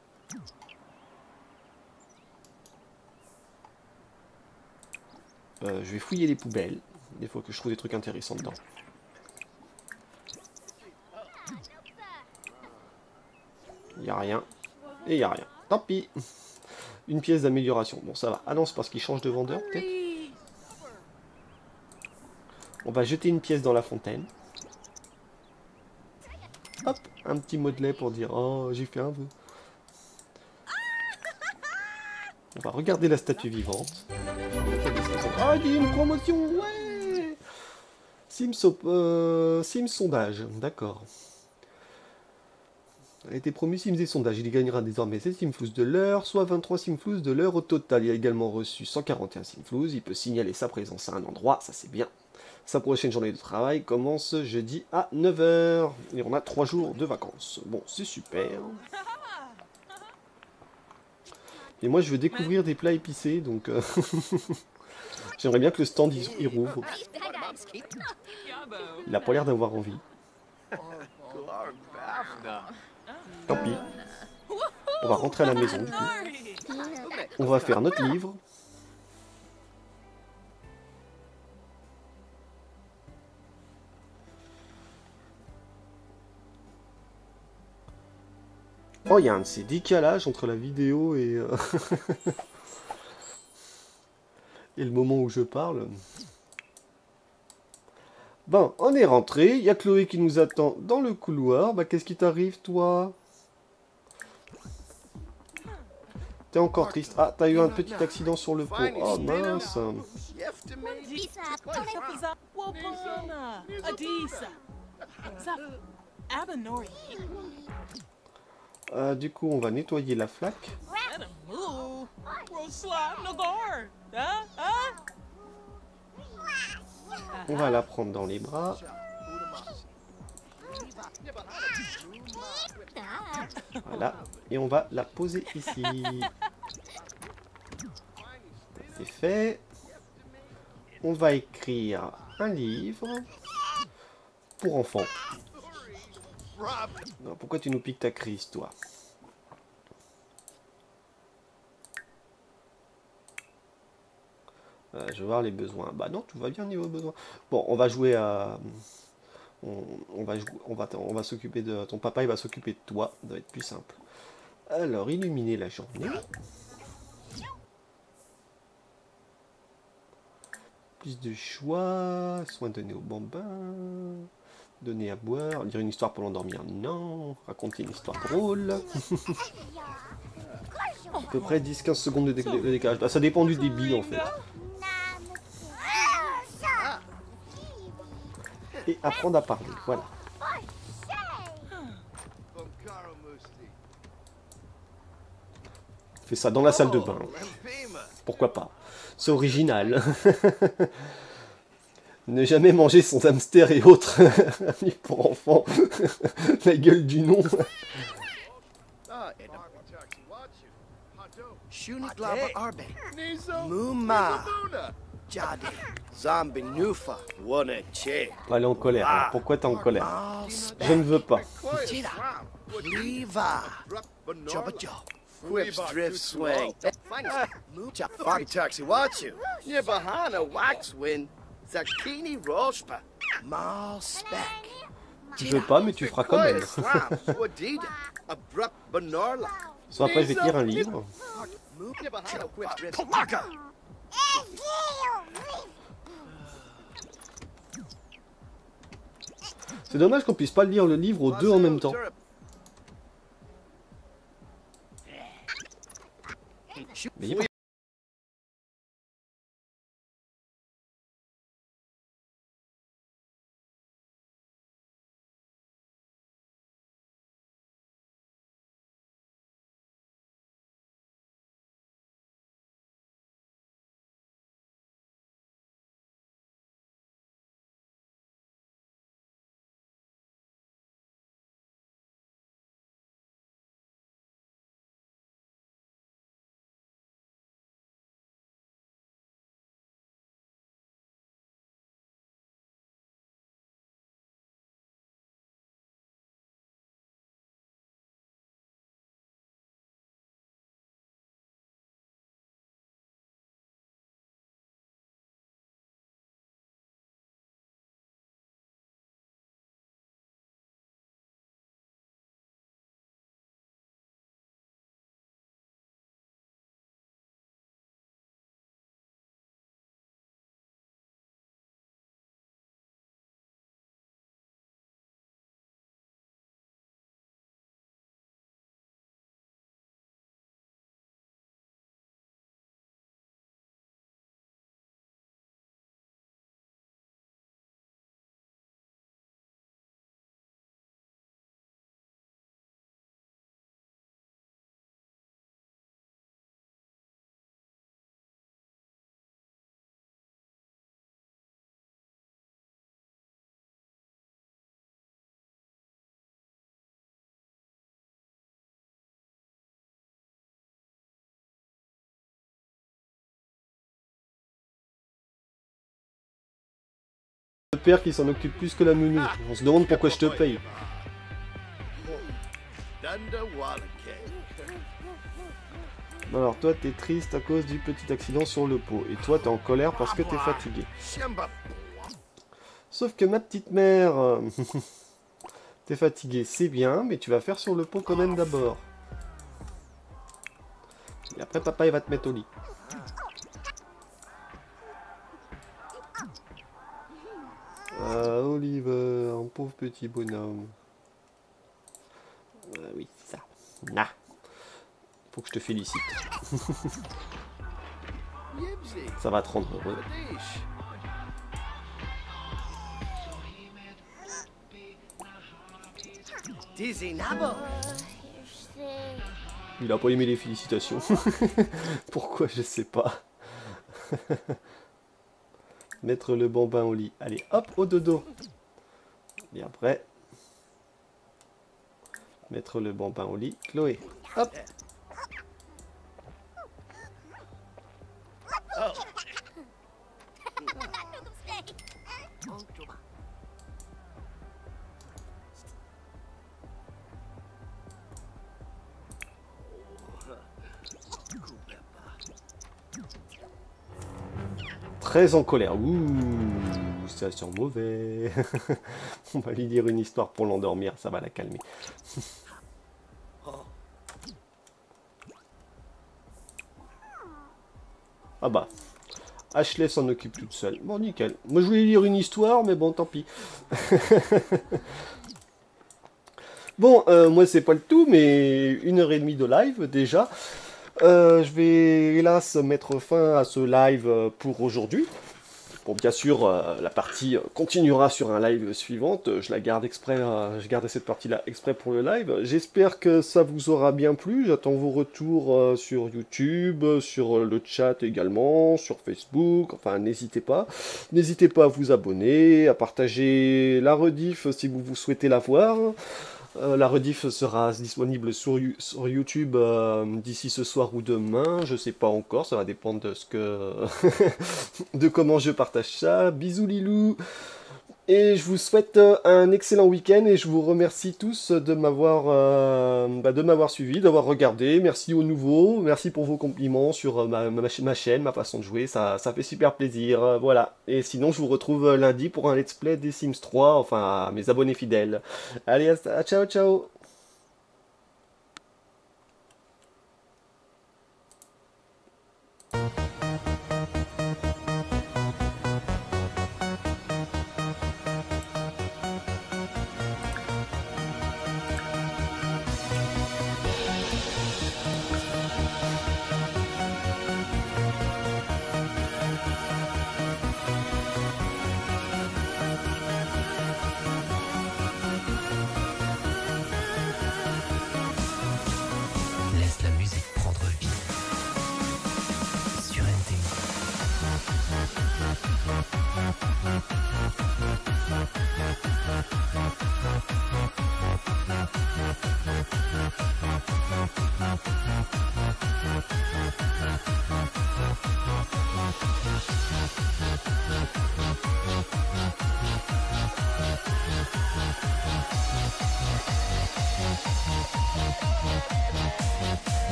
Euh, je vais fouiller les poubelles. Des fois que je trouve des trucs intéressants dedans. Il n'y a rien. Et il n'y a rien. Tant pis. Une pièce d'amélioration. Bon, ça va. Ah non, c'est parce qu'il change de vendeur, peut-être. On va jeter une pièce dans la fontaine. Hop, un petit mot de lait pour dire « Oh, j'ai fait un vœu ». On va regarder la statue vivante. Ah, il y a une promotion, ouais. Sims, euh, Sims sondage, d'accord. A été promu Sims et sondages. Il gagnera désormais sept simflous de l'heure, soit vingt-trois simflous de l'heure au total. Il a également reçu cent quarante et un simflous. Il peut signaler sa présence à un endroit, ça c'est bien. Sa prochaine journée de travail commence jeudi à neuf heures. Et on a trois jours de vacances. Bon, c'est super. Et moi je veux découvrir des plats épicés, donc euh, j'aimerais bien que le stand il, il rouvre. Il a pas l'air d'avoir envie. Tant pis. On va rentrer à la maison du coup. On va faire notre livre. Oh, il y a un de ces décalages entre la vidéo et, euh, et le moment où je parle. Bon, on est rentré. Il y a Chloé qui nous attend dans le couloir. Bah, qu'est-ce qui t'arrive, toi? T'es encore triste. Ah, t'as eu un petit accident sur le pont. Oh, mince. Wabana, Adisa, Zaf, Abanori. Euh, du coup, on va nettoyer la flaque. On va la prendre dans les bras. Voilà. Et on va la poser ici. C'est fait. On va écrire un livre pour enfants. Non, pourquoi tu nous piques ta crise, toi? euh, Je vais voir les besoins. Bah non, tout va bien niveau besoins. Bon, on va jouer à... On, on va, jouer, on va, on va s'occuper de... Ton papa, il va s'occuper de toi. Ça va être plus simple. Alors, illuminer la journée. Plus de choix. Soins donnés au bambin. Donner à boire. Lire une histoire pour l'endormir. Non. Raconter une histoire drôle. À peu près dix à quinze secondes de, dé de décalage. Bah, ça dépend du débit en fait. Et apprendre à parler. Voilà. Fais ça dans la salle de bain. Pourquoi pas? C'est original. Ne jamais manger son hamster et autres amis pour enfants. La gueule du nom. Elle est en colère. Alors pourquoi t'es en colère? Je ne veux pas. Quips drift swing. Funky taxi, watch you. Near behind a wax win. Zakini Rospa. Mal spec. Tu veux pas, mais tu feras comme elle. Soit après, je vais te lire un livre. C'est dommage qu'on puisse pas lire le livre aux deux en même temps. Mais le père qui s'en occupe plus que la nounou. On se demande pourquoi je te paye. Alors toi t'es triste à cause du petit accident sur le pot. Et toi t'es en colère parce que t'es fatigué. Sauf que ma petite mère... T'es fatigué, c'est bien, mais tu vas faire sur le pot quand même d'abord. Et après papa il va te mettre au lit. Ah, Oliver, un pauvre petit bonhomme. Ah oui, c'est ça. Nah. Faut que je te félicite. Ça va te rendre heureux. Il a pas aimé les félicitations. Pourquoi, je sais pas. Mettre le bambin au lit. Allez, hop, au dodo. Et après, mettre le bambin au lit. Chloé, hop. Très en colère. Ouh, ça sent mauvais. On va lui dire une histoire pour l'endormir, ça va la calmer. Ah bah, Ashley s'en occupe toute seule. Bon, nickel. Moi, je voulais lire une histoire, mais bon, tant pis. Bon, euh, moi, c'est pas le tout, mais une heure et demie de live, déjà. Euh, je vais, hélas, mettre fin à ce live pour aujourd'hui. Bon, bien sûr, euh, la partie continuera sur un live suivante. Je la garde exprès, euh, je garde cette partie-là exprès pour le live. J'espère que ça vous aura bien plu. J'attends vos retours euh, sur YouTube, sur le chat également, sur Facebook. Enfin, n'hésitez pas. N'hésitez pas à vous abonner, à partager la rediff si vous, vous souhaitez la voir. Euh, la rediff sera disponible sur, sur YouTube euh, d'ici ce soir ou demain, je sais pas encore, ça va dépendre de ce que de comment je partage ça. Bisous Lilou, et je vous souhaite un excellent week-end et je vous remercie tous de m'avoir euh, bah, de m'avoir suivi, d'avoir regardé. Merci aux nouveaux, merci pour vos compliments sur ma, ma, ma chaîne, ma façon de jouer, ça, ça fait super plaisir. Voilà, et sinon je vous retrouve lundi pour un let's play des Sims trois, enfin mes abonnés fidèles. Allez, ciao ciao.